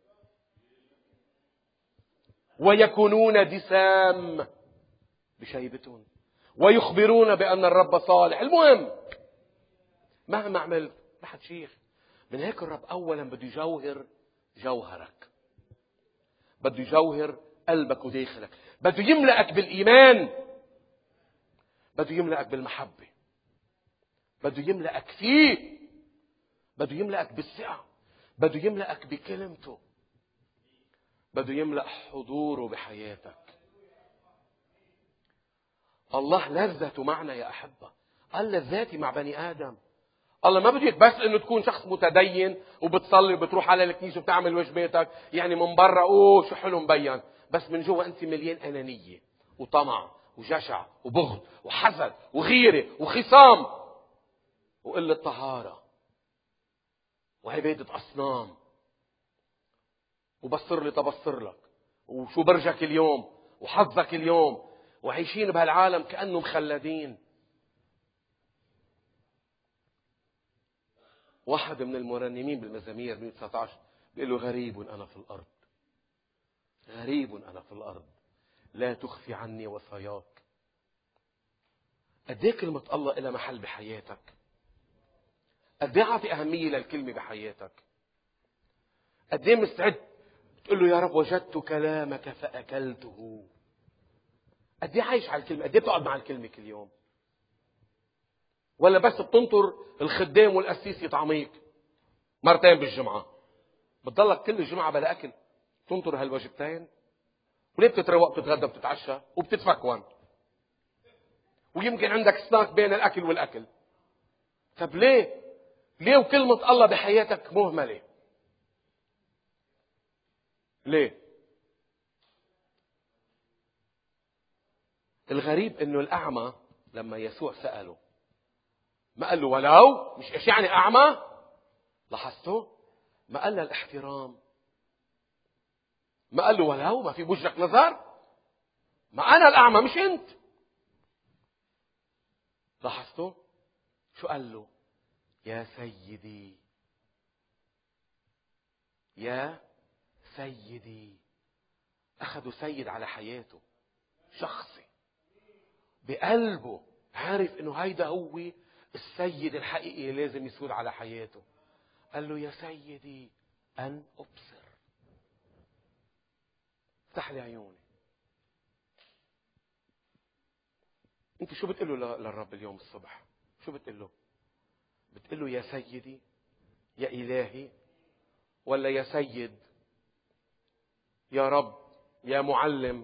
A: ويكونون دسام بشيبتهم ويخبرون بأن الرب صالح. المهم مهما عملت رح تشيخ. من هيك الرب أولا بده يجوهر جوهرك، بده يجوهر قلبك وداخلك، بده يملأك بالإيمان، بده يملأك بالمحبة، بده يملأك فيه، بده يملأك بالثقة، بده يملأك بكلمته، بده يملأ حضوره بحياتك. الله لذته معنا يا أحبة. قال لذاتي مع بني آدم. الله ما بدك بس انه تكون شخص متدين وبتصلي وبتروح على الكنيسة وبتعمل واجباتك، يعني من برا اوه شو حلو مبين، بس من جوا انت مليان أنانية وطمع وجشع وبغض وحسد وغيرة وخصام وقلة طهارة وعبادة أصنام وبصر لي تبصر لك وشو برجك اليوم وحظك اليوم، وعايشين بهالعالم كأنه مخلدين. واحد من المرنمين بالمزامير مئة وتسعة عشر بيقول له غريب أنا في الأرض، غريب أنا في الأرض لا تخفي عني وصاياك. قد ايه كلمة الله إلى محل بحياتك؟ قد ايه عطي أهمية للكلمة بحياتك؟ قد ايه مستعد تقول له يا رب وجدت كلامك فأكلته؟ قد ايه عايش على الكلمة؟ قد ايه بتقعد مع الكلمة كل يوم؟ ولا بس بتنطر الخدام والقسيس يطعميك مرتين بالجمعة؟ بتضلك كل الجمعة بلا أكل تنطر هالوجبتين؟ وليه بتتروق بتتغدى بتتعشى وبتتفكون ويمكن عندك سناك بين الأكل والأكل؟ طب ليه؟ ليه وكلمة الله بحياتك مهملة؟ ليه؟ الغريب انه الأعمى لما يسوع سأله ما قال له ولو، مش ايش يعني أعمى؟ لاحظتوا؟ ما قال له الاحترام، ما قال له ولو ما في بوجهك نظر، ما أنا الأعمى مش أنت. لاحظتوا؟ شو قال له؟ يا سيدي، يا سيدي. أخذوا سيد على حياته، شخصي بقلبه عارف انه هيدا هو السيد الحقيقي لازم يسود على حياته. قال له يا سيدي أن أبصر، افتح لي عيوني. انت شو بتقول له للرب اليوم الصبح؟ شو بتقول له؟ بتقول له يا سيدي، يا إلهي، ولا يا سيد، يا رب، يا معلم؟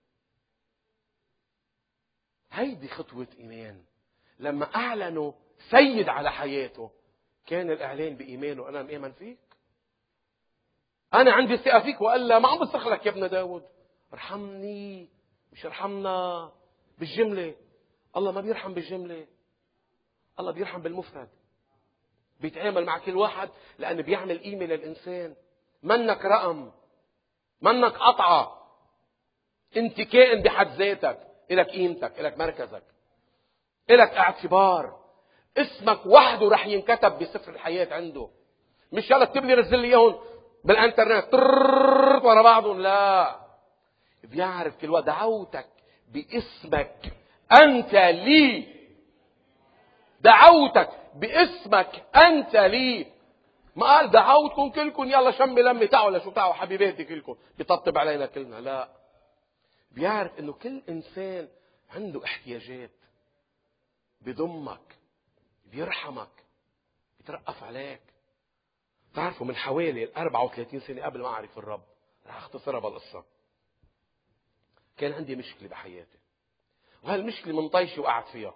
A: هيدي خطوة إيمان. لما أعلنوا سيد على حياته كان الإعلان بإيمانه. أنا مؤمن فيك، أنا عندي ثقة فيك، وألا ما عم بصرخ لك يا ابن داود ارحمني. مش ارحمنا بالجملة. الله ما بيرحم بالجملة، الله بيرحم بالمفرد. بيتعامل مع كل واحد لأنه بيعمل قيمة للإنسان. منك رقم، منك قطعة، انت كائن بحد ذاتك، إلك قيمتك، إلك مركزك، إلك اعتبار. اسمك وحده رح ينكتب بسفر الحياة عنده. مش يلا اكتب لي نزل لي اياهم بالانترنت ورا بعضهم، لا. بيعرف كل وقت دعوتك باسمك انت لي، دعوتك باسمك انت لي. ما قال دعوتكم كلكم يلا شمي لمي تعوا لشو تعوا حبيباتي كلكم بيطبطب علينا كلنا، لا. بيعرف انه كل انسان عنده احتياجات، بيضمك، بيرحمك، بيترأف عليك. تعرفوا من حوالي أربعة وثلاثين سنة قبل ما أعرف الرب، رح أختصرها بالقصة، كان عندي مشكلة بحياتي، وهالمشكلة من طيشي وقعت فيها.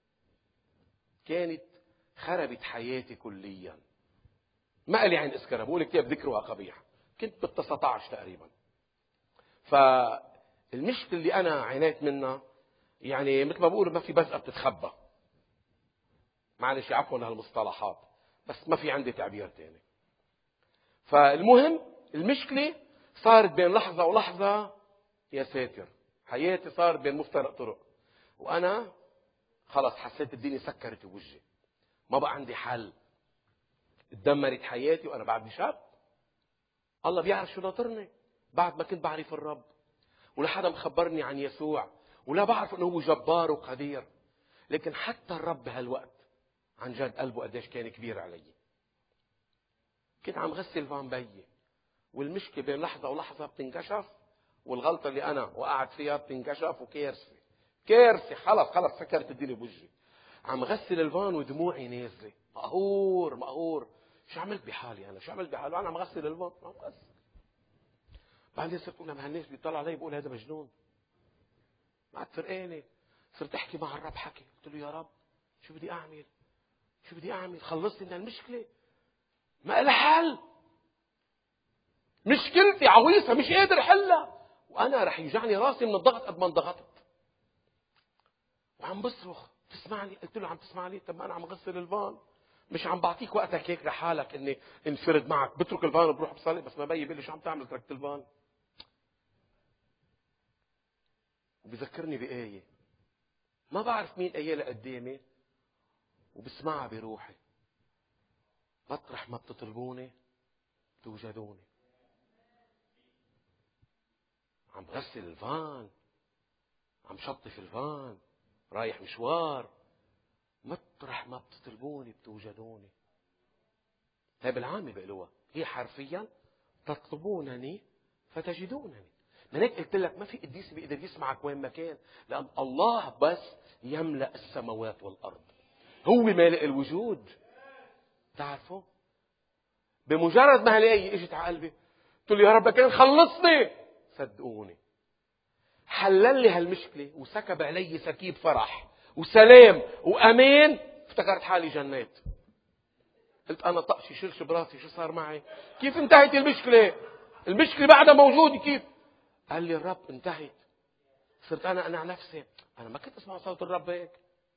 A: كانت خربت حياتي كليا. ما قال لي عين اسكرها، بقول كتاب ذكرها قبيح. كنت بالتسعة عشر تقريبا. فالمشكلة اللي أنا عانيت منها يعني مثل ما بقول ما في بزقة بتتخبى، معلش عفوا هالمصطلحات، بس ما في عندي تعبير تاني. فالمهم المشكلة صارت بين لحظة ولحظة، يا ساتر، حياتي صارت بين مفترق طرق، وأنا خلص حسيت الدنيا سكرت بوجهي، ما بقى عندي حل. اتدمرت حياتي وأنا بعدني شاب. الله بيعرف شو ناطرني بعد ما كنت بعرف الرب، ولا حدا مخبرني عن يسوع، ولا بعرف انه هو جبار وقدير. لكن حتى الرب بهالوقت عن جد قلبه قديش كان كبير علي. كنت عم غسل فان بيي، والمشكله بين لحظه ولحظه بتنكشف، والغلطه اللي انا وقعت فيها بتنكشف، وكارثه كارثه. خلص خلص سكرت الدنيا بوجهي. عم غسل الفان ودموعي نازله، مقهور مقهور. شو عملت بحالي انا؟ شو عملت بحالي؟ انا عم غسل الفان، عم غسل. بعدين صرت اقول لما هالناس بيطلع علي بقول هذا مجنون. ما عاد فرقاني. صرت احكي مع الرب حكي، قلت له يا رب شو بدي اعمل؟ شو بدي اعمل؟ خلصني من المشكله، ما لها حل. مشكلتي عويصه مش قادر حلها، وانا رح يوجعني راسي من الضغط قد ما انضغطت. وعم بصرخ، تسمعني؟ قلت له عم تسمعني؟ طب ما انا عم غسل الفان، مش عم بعطيك وقتك هيك لحالك اني انفرد معك. بترك الفان وبروح بصلي، بس ما بيي بيقول لي شو عم تعمل تركت الفان. وبذكرني بآية ما بعرف مين قايلها قدامي، وبسمعها بروحي: مطرح ما بتطلبوني توجدوني. عم غسل الفان، عم شطف الفان، رايح مشوار، مطرح ما بتطلبوني بتوجدوني. هي بالعامة بقلوها، هي حرفيا تطلبونني فتجدونني. من هيك قلت لك ما في قديس بيقدر يسمعك وين ما كان، لأن الله بس يملأ السماوات والأرض، هو مالئ الوجود. تعرفوا بمجرد ما هالآية اجت على قلبي قلت له يا رب كان خلصني. صدقوني حلل لي هالمشكلة وسكب علي سكيب فرح وسلام وأمان. افتكرت حالي جنات. قلت أنا طقشي شلش براسي، شو صار معي؟ كيف انتهت المشكلة؟ المشكلة بعدها موجودة. كيف؟ قال لي الرب انتهت. صرت أنا أنا نفسي أنا ما كنت أسمع صوت الرب هيك.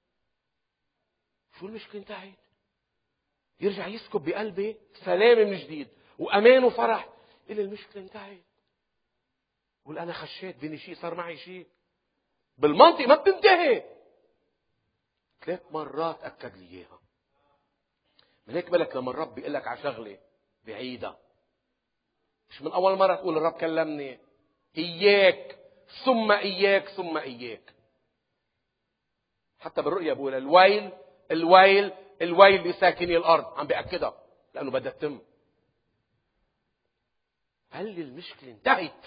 A: شو المشكلة انتهت؟ يرجع يسكب بقلبي سلام من جديد وأمان وفرح. إلي المشكلة انتهت. قول أنا خشيت بيني شيء، صار معي شيء. بالمنطق ما بتنتهي. ثلاث مرات أكد لي إياها. من هيك بالك لما الرب بيقول لك على شغلة بعيدة، مش من أول مرة تقول الرب كلمني. إياك ثم إياك ثم إياك. حتى بالرؤيا بقول الويل الويل الويل لساكني الأرض، عم بأكدها لأنه بدها تتم. قال لي المشكلة انتهت.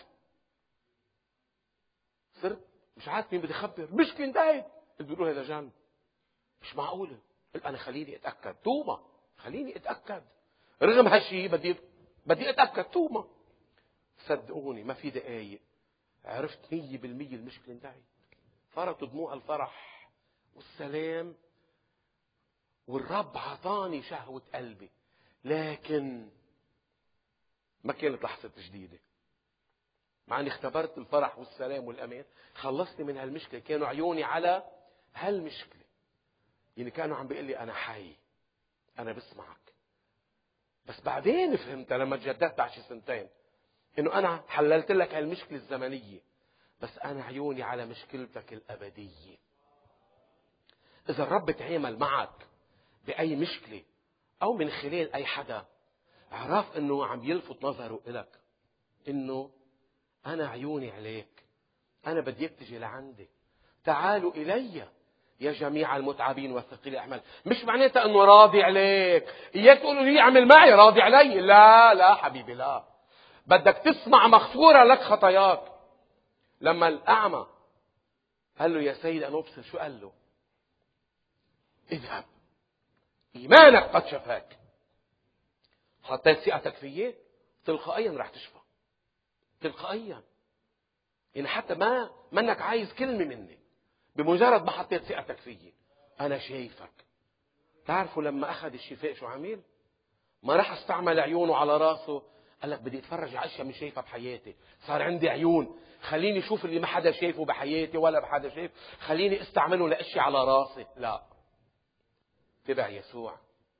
A: صرت مش عارف مين بدي أخبر. المشكلة انتهت. قلت بيقولوا هذا جن، مش معقولة. قلت أنا خليني أتأكد. توما خليني أتأكد. رغم هالشيء بدي بدي أتأكد. توما صدقوني ما في دقايق عرفت مية بالمية المشكلة انتهت. فرطوا دموع الفرح والسلام، والرب عطاني شهوة قلبي. لكن ما كانت لحظة جديدة، مع أني اختبرت الفرح والسلام والأمان. خلصني من هالمشكلة. كانوا عيوني على هالمشكلة، يعني كانوا عم بيقول لي أنا حي، أنا بسمعك. بس بعدين فهمت لما تجددت بعد شي سنتين إنه أنا حللت لك هالمشكلة الزمنية، بس أنا عيوني على مشكلتك الأبدية. إذا الرب تعامل معك بأي مشكلة أو من خلال أي حدا، اعرف إنه عم يلفت نظره إلك، إنه أنا عيوني عليك، أنا بدي إياك تجي لعندي. تعالوا إلي يا جميع المتعبين والثقيل الأحمال. مش معناتها إنه راضي عليك. إياك تقولوا لي اعمل معي راضي علي. لا لا حبيبي لا. بدك تسمع مغفورة لك خطاياك. لما الأعمى قال له يا سيد أنا أبصر، شو قال له؟ اذهب إيمانك قد شفاك. حطيت ثقتك فيه تلقائيا رح تشفى. تلقائيا. يعني حتى ما منك عايز كلمة مني، بمجرد ما حطيت ثقتك فيه أنا شايفك. تعرفوا لما أخذ الشفاء شو عمل؟ ما راح استعمل عيونه على راسه قال لك بدي اتفرج على اشياء مش شايفها بحياتي. صار عندي عيون، خليني اشوف اللي ما حدا شايفه بحياتي ولا بحدا شايف، خليني استعمله لاشياء على راسي. لا، تبع يسوع.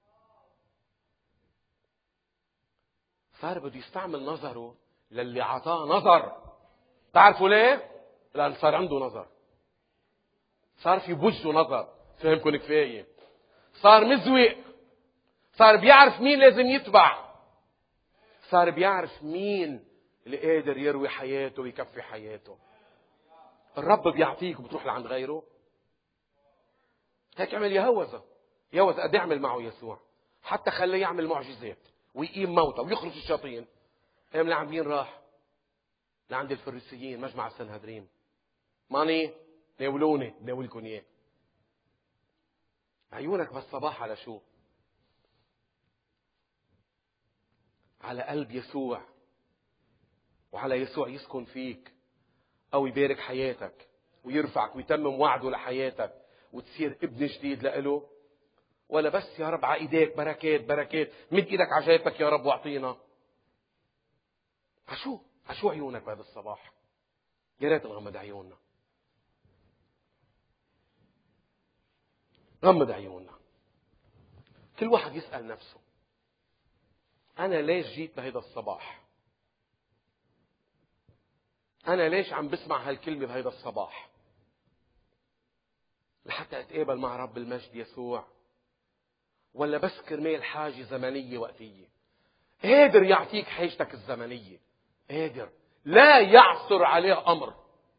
A: صار بده يستعمل نظره للي عطاه نظر. تعرفوا ليه؟ لأن صار عنده نظر، صار في بوجهه نظر. فهمكم كفاية؟ صار مزوق، صار بيعرف مين لازم يتبع، صار بيعرف مين اللي قادر يروي حياته ويكفي حياته. الرب بيعطيك وبتروح لعند غيره. هيك عمل يهوذا. يهوذا قد يعمل معه يسوع، حتى خليه يعمل معجزات ويقيم موتى ويخرج الشياطين. قام لعند مين راح؟ لعند الفريسيين، مجمع السنهدرين. ماني ناولوني ناولكم اياه. عيونك بالصباح على شو؟ على قلب يسوع، وعلى يسوع يسكن فيك او يبارك حياتك ويرفعك ويتمم وعده لحياتك وتصير ابن جديد لإله، ولا بس يا رب على ايديك بركات بركات، مد ايدك على جيبك يا رب واعطينا. عشو عشو عيونك بهذا الصباح؟ يا ريت نغمض عيوننا، غمض عيوننا. كل واحد يسأل نفسه، أنا ليش جيت بهذا الصباح؟ أنا ليش عم بسمع هالكلمة بهذا الصباح؟ لحتى أتقابل مع رب المجد يسوع، ولا بس كرمال حاجة زمنية وقتية؟ قادر يعطيك حاجتك الزمنية، قادر، لا يعثر عليه أمر.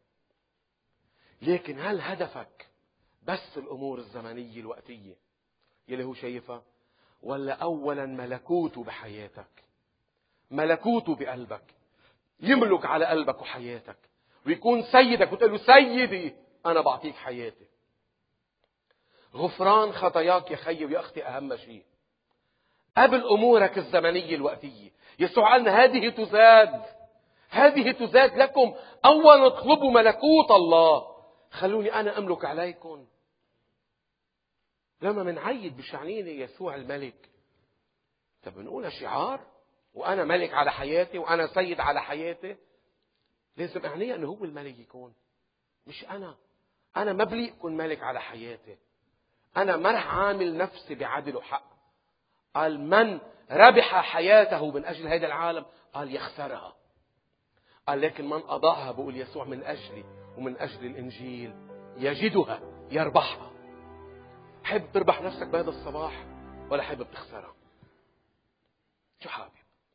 A: لكن هل هدفك بس الأمور الزمنية الوقتية يلي هو شايفها، ولا أولا ملكوته بحياتك، ملكوته بقلبك، يملك على قلبك وحياتك ويكون سيدك وتقول له سيدي أنا بعطيك حياتي. غفران خطاياك يا خي ويا أختي أهم شيء قبل أمورك الزمنية الوقتية. يسوع قالنا هذه تزاد، هذه تزاد لكم. أولا اطلبوا ملكوت الله، خلوني أنا أملك عليكم. لما منعيد بشعنيني يسوع الملك، طب بنقول شعار وأنا ملك على حياتي وأنا سيد على حياتي، لازم أعنيه أنه هو الملك يكون، مش أنا. أنا ما بليق أكون ملك على حياتي. أنا ما رح عامل نفسي بعدل وحق. قال من ربح حياته من أجل هذا العالم قال يخسرها. قال لكن من أضاعها بقول يسوع من أجلي ومن أجل الإنجيل يجدها يربحها. حابب تربح نفسك بهذا الصباح ولا حابب تخسرها؟ شو حابب؟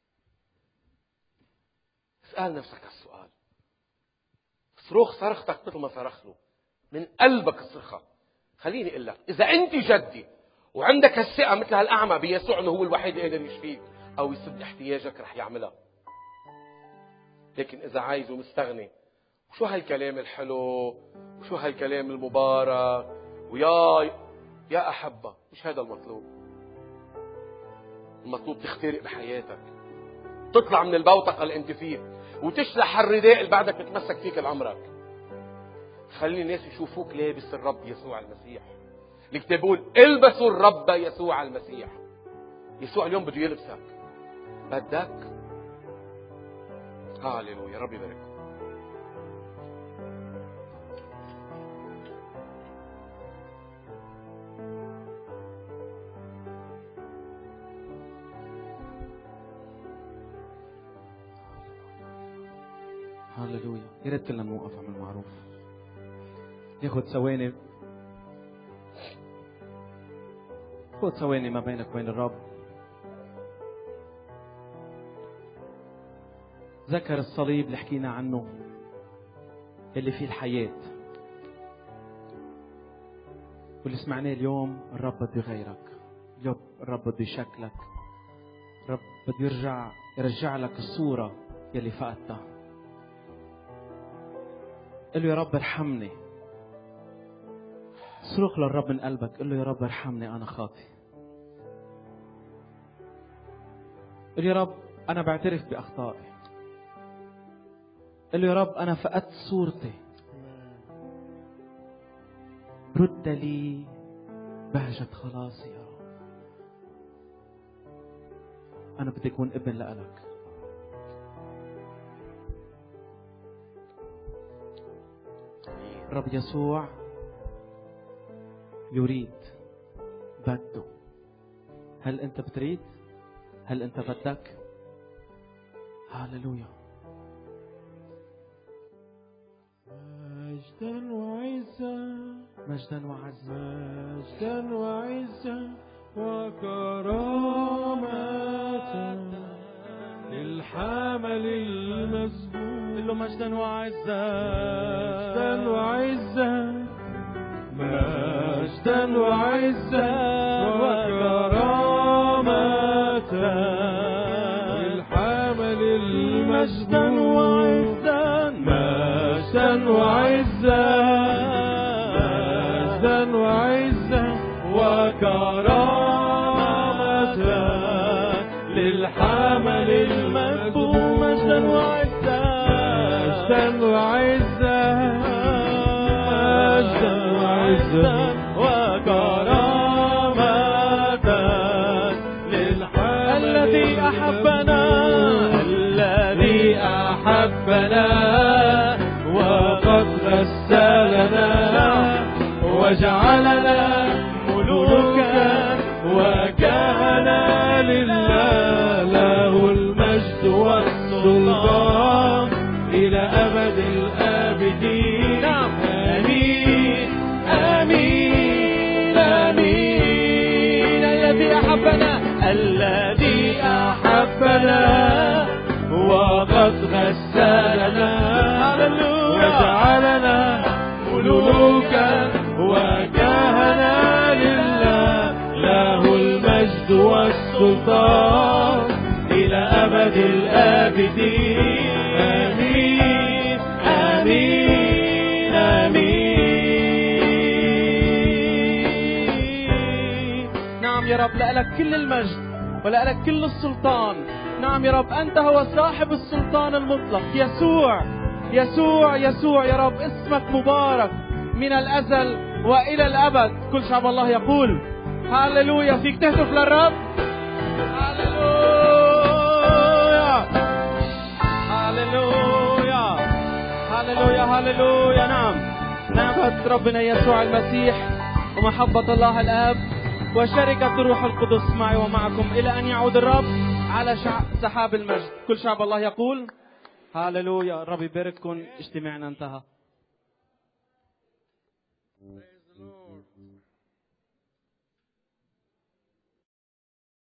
A: اسأل نفسك هالسؤال. صرخ صرختك مثل ما صرخ له من قلبك الصرخة. خليني اقول لك، اذا انت جدي وعندك هالثقة مثل هالأعمى بيسوع انه هو الوحيد اللي قادر يشفيك او يسد احتياجك، رح يعملها. لكن اذا عايز ومستغني، وشو هالكلام الحلو وشو هالكلام المبارك ويا يا أحبة، مش هذا المطلوب. المطلوب تخترق بحياتك، تطلع من البوتقة اللي انت فيه وتشلح الرداء اللي بعدك بتمسك فيك لعمرك. خلي الناس يشوفوك لابس الرب يسوع المسيح. الكتاب بيقول البسوا الرب يسوع المسيح. يسوع اليوم بده يلبسك. بدك؟ هاليلويا، ربي يبارك.
B: هاليلويا. يا ريت كلنا نوقف عمل معروف، ياخد ثواني، خد ثواني ما بينك وبين الرب. ذكر الصليب اللي حكينا عنه اللي فيه الحياة، واللي سمعناه اليوم. الرب بده يغيرك، اليوم الرب بده يشكلك، الرب بده يرجع يرجع لك الصورة يلي فقدتها. قل له يا رب ارحمني. صرخ للرب من قلبك، قل له يا رب ارحمني أنا خاطئ. قل يا رب أنا بعترف بأخطائي. قل له يا رب أنا فقدت صورتي، رد لي بهجة خلاصي يا رب. أنا بدي أكون ابن لألك. الرب يسوع يريد، بده. هل أنت بتريد؟ هل أنت بدك؟ هاللويا.
C: مجدا وعزا،
B: مجدا وعزا،
C: مجدا وعزا وكرامة للحمل المسبوق.
B: قل له مجدا وعزا،
C: مجدا وعزا، مجدا وعزا وكرامة للحمل المسبوق. مجدا وعزا، مجدا وعزا وكرامة للحمل المسبوق.
B: مجدا وعزا،
C: مجدا وعزا، مجدا وعزا وكرامة للحمل
B: الذي أحبنا،
C: الذي أحبنا وقد غسلنا وجعلنا ملوكا وكهنة لله، له المجد والسلطان إلى أبد الآبدين. آمين آمين آمين. الذي أحبنا، الذي أحبنا وقد غسلنا وجعلنا ملوكا وكهنة لله، له المجد والسلطان إلى أبد الآبدين. آمين آمين آمين.
B: نعم يا رب، لك كل المجد ولك كل السلطان. نعم يا رب، أنت هو صاحب السلطان المطلق. يسوع يسوع يسوع يا رب، اسمك مبارك من الأزل وإلى الأبد. كل شعب الله يقول هاللويا. فيك تهتف للرب. هاللويا هاللويا هاللويا هاللويا. نعم، نعمة ربنا يسوع المسيح ومحبة الله الآب وشركة الروح القدس معي ومعكم إلى أن يعود الرب على سحاب المجد. كل شعب الله يقول هاللويا. الرب يبارككم. اجتماعنا انتهى.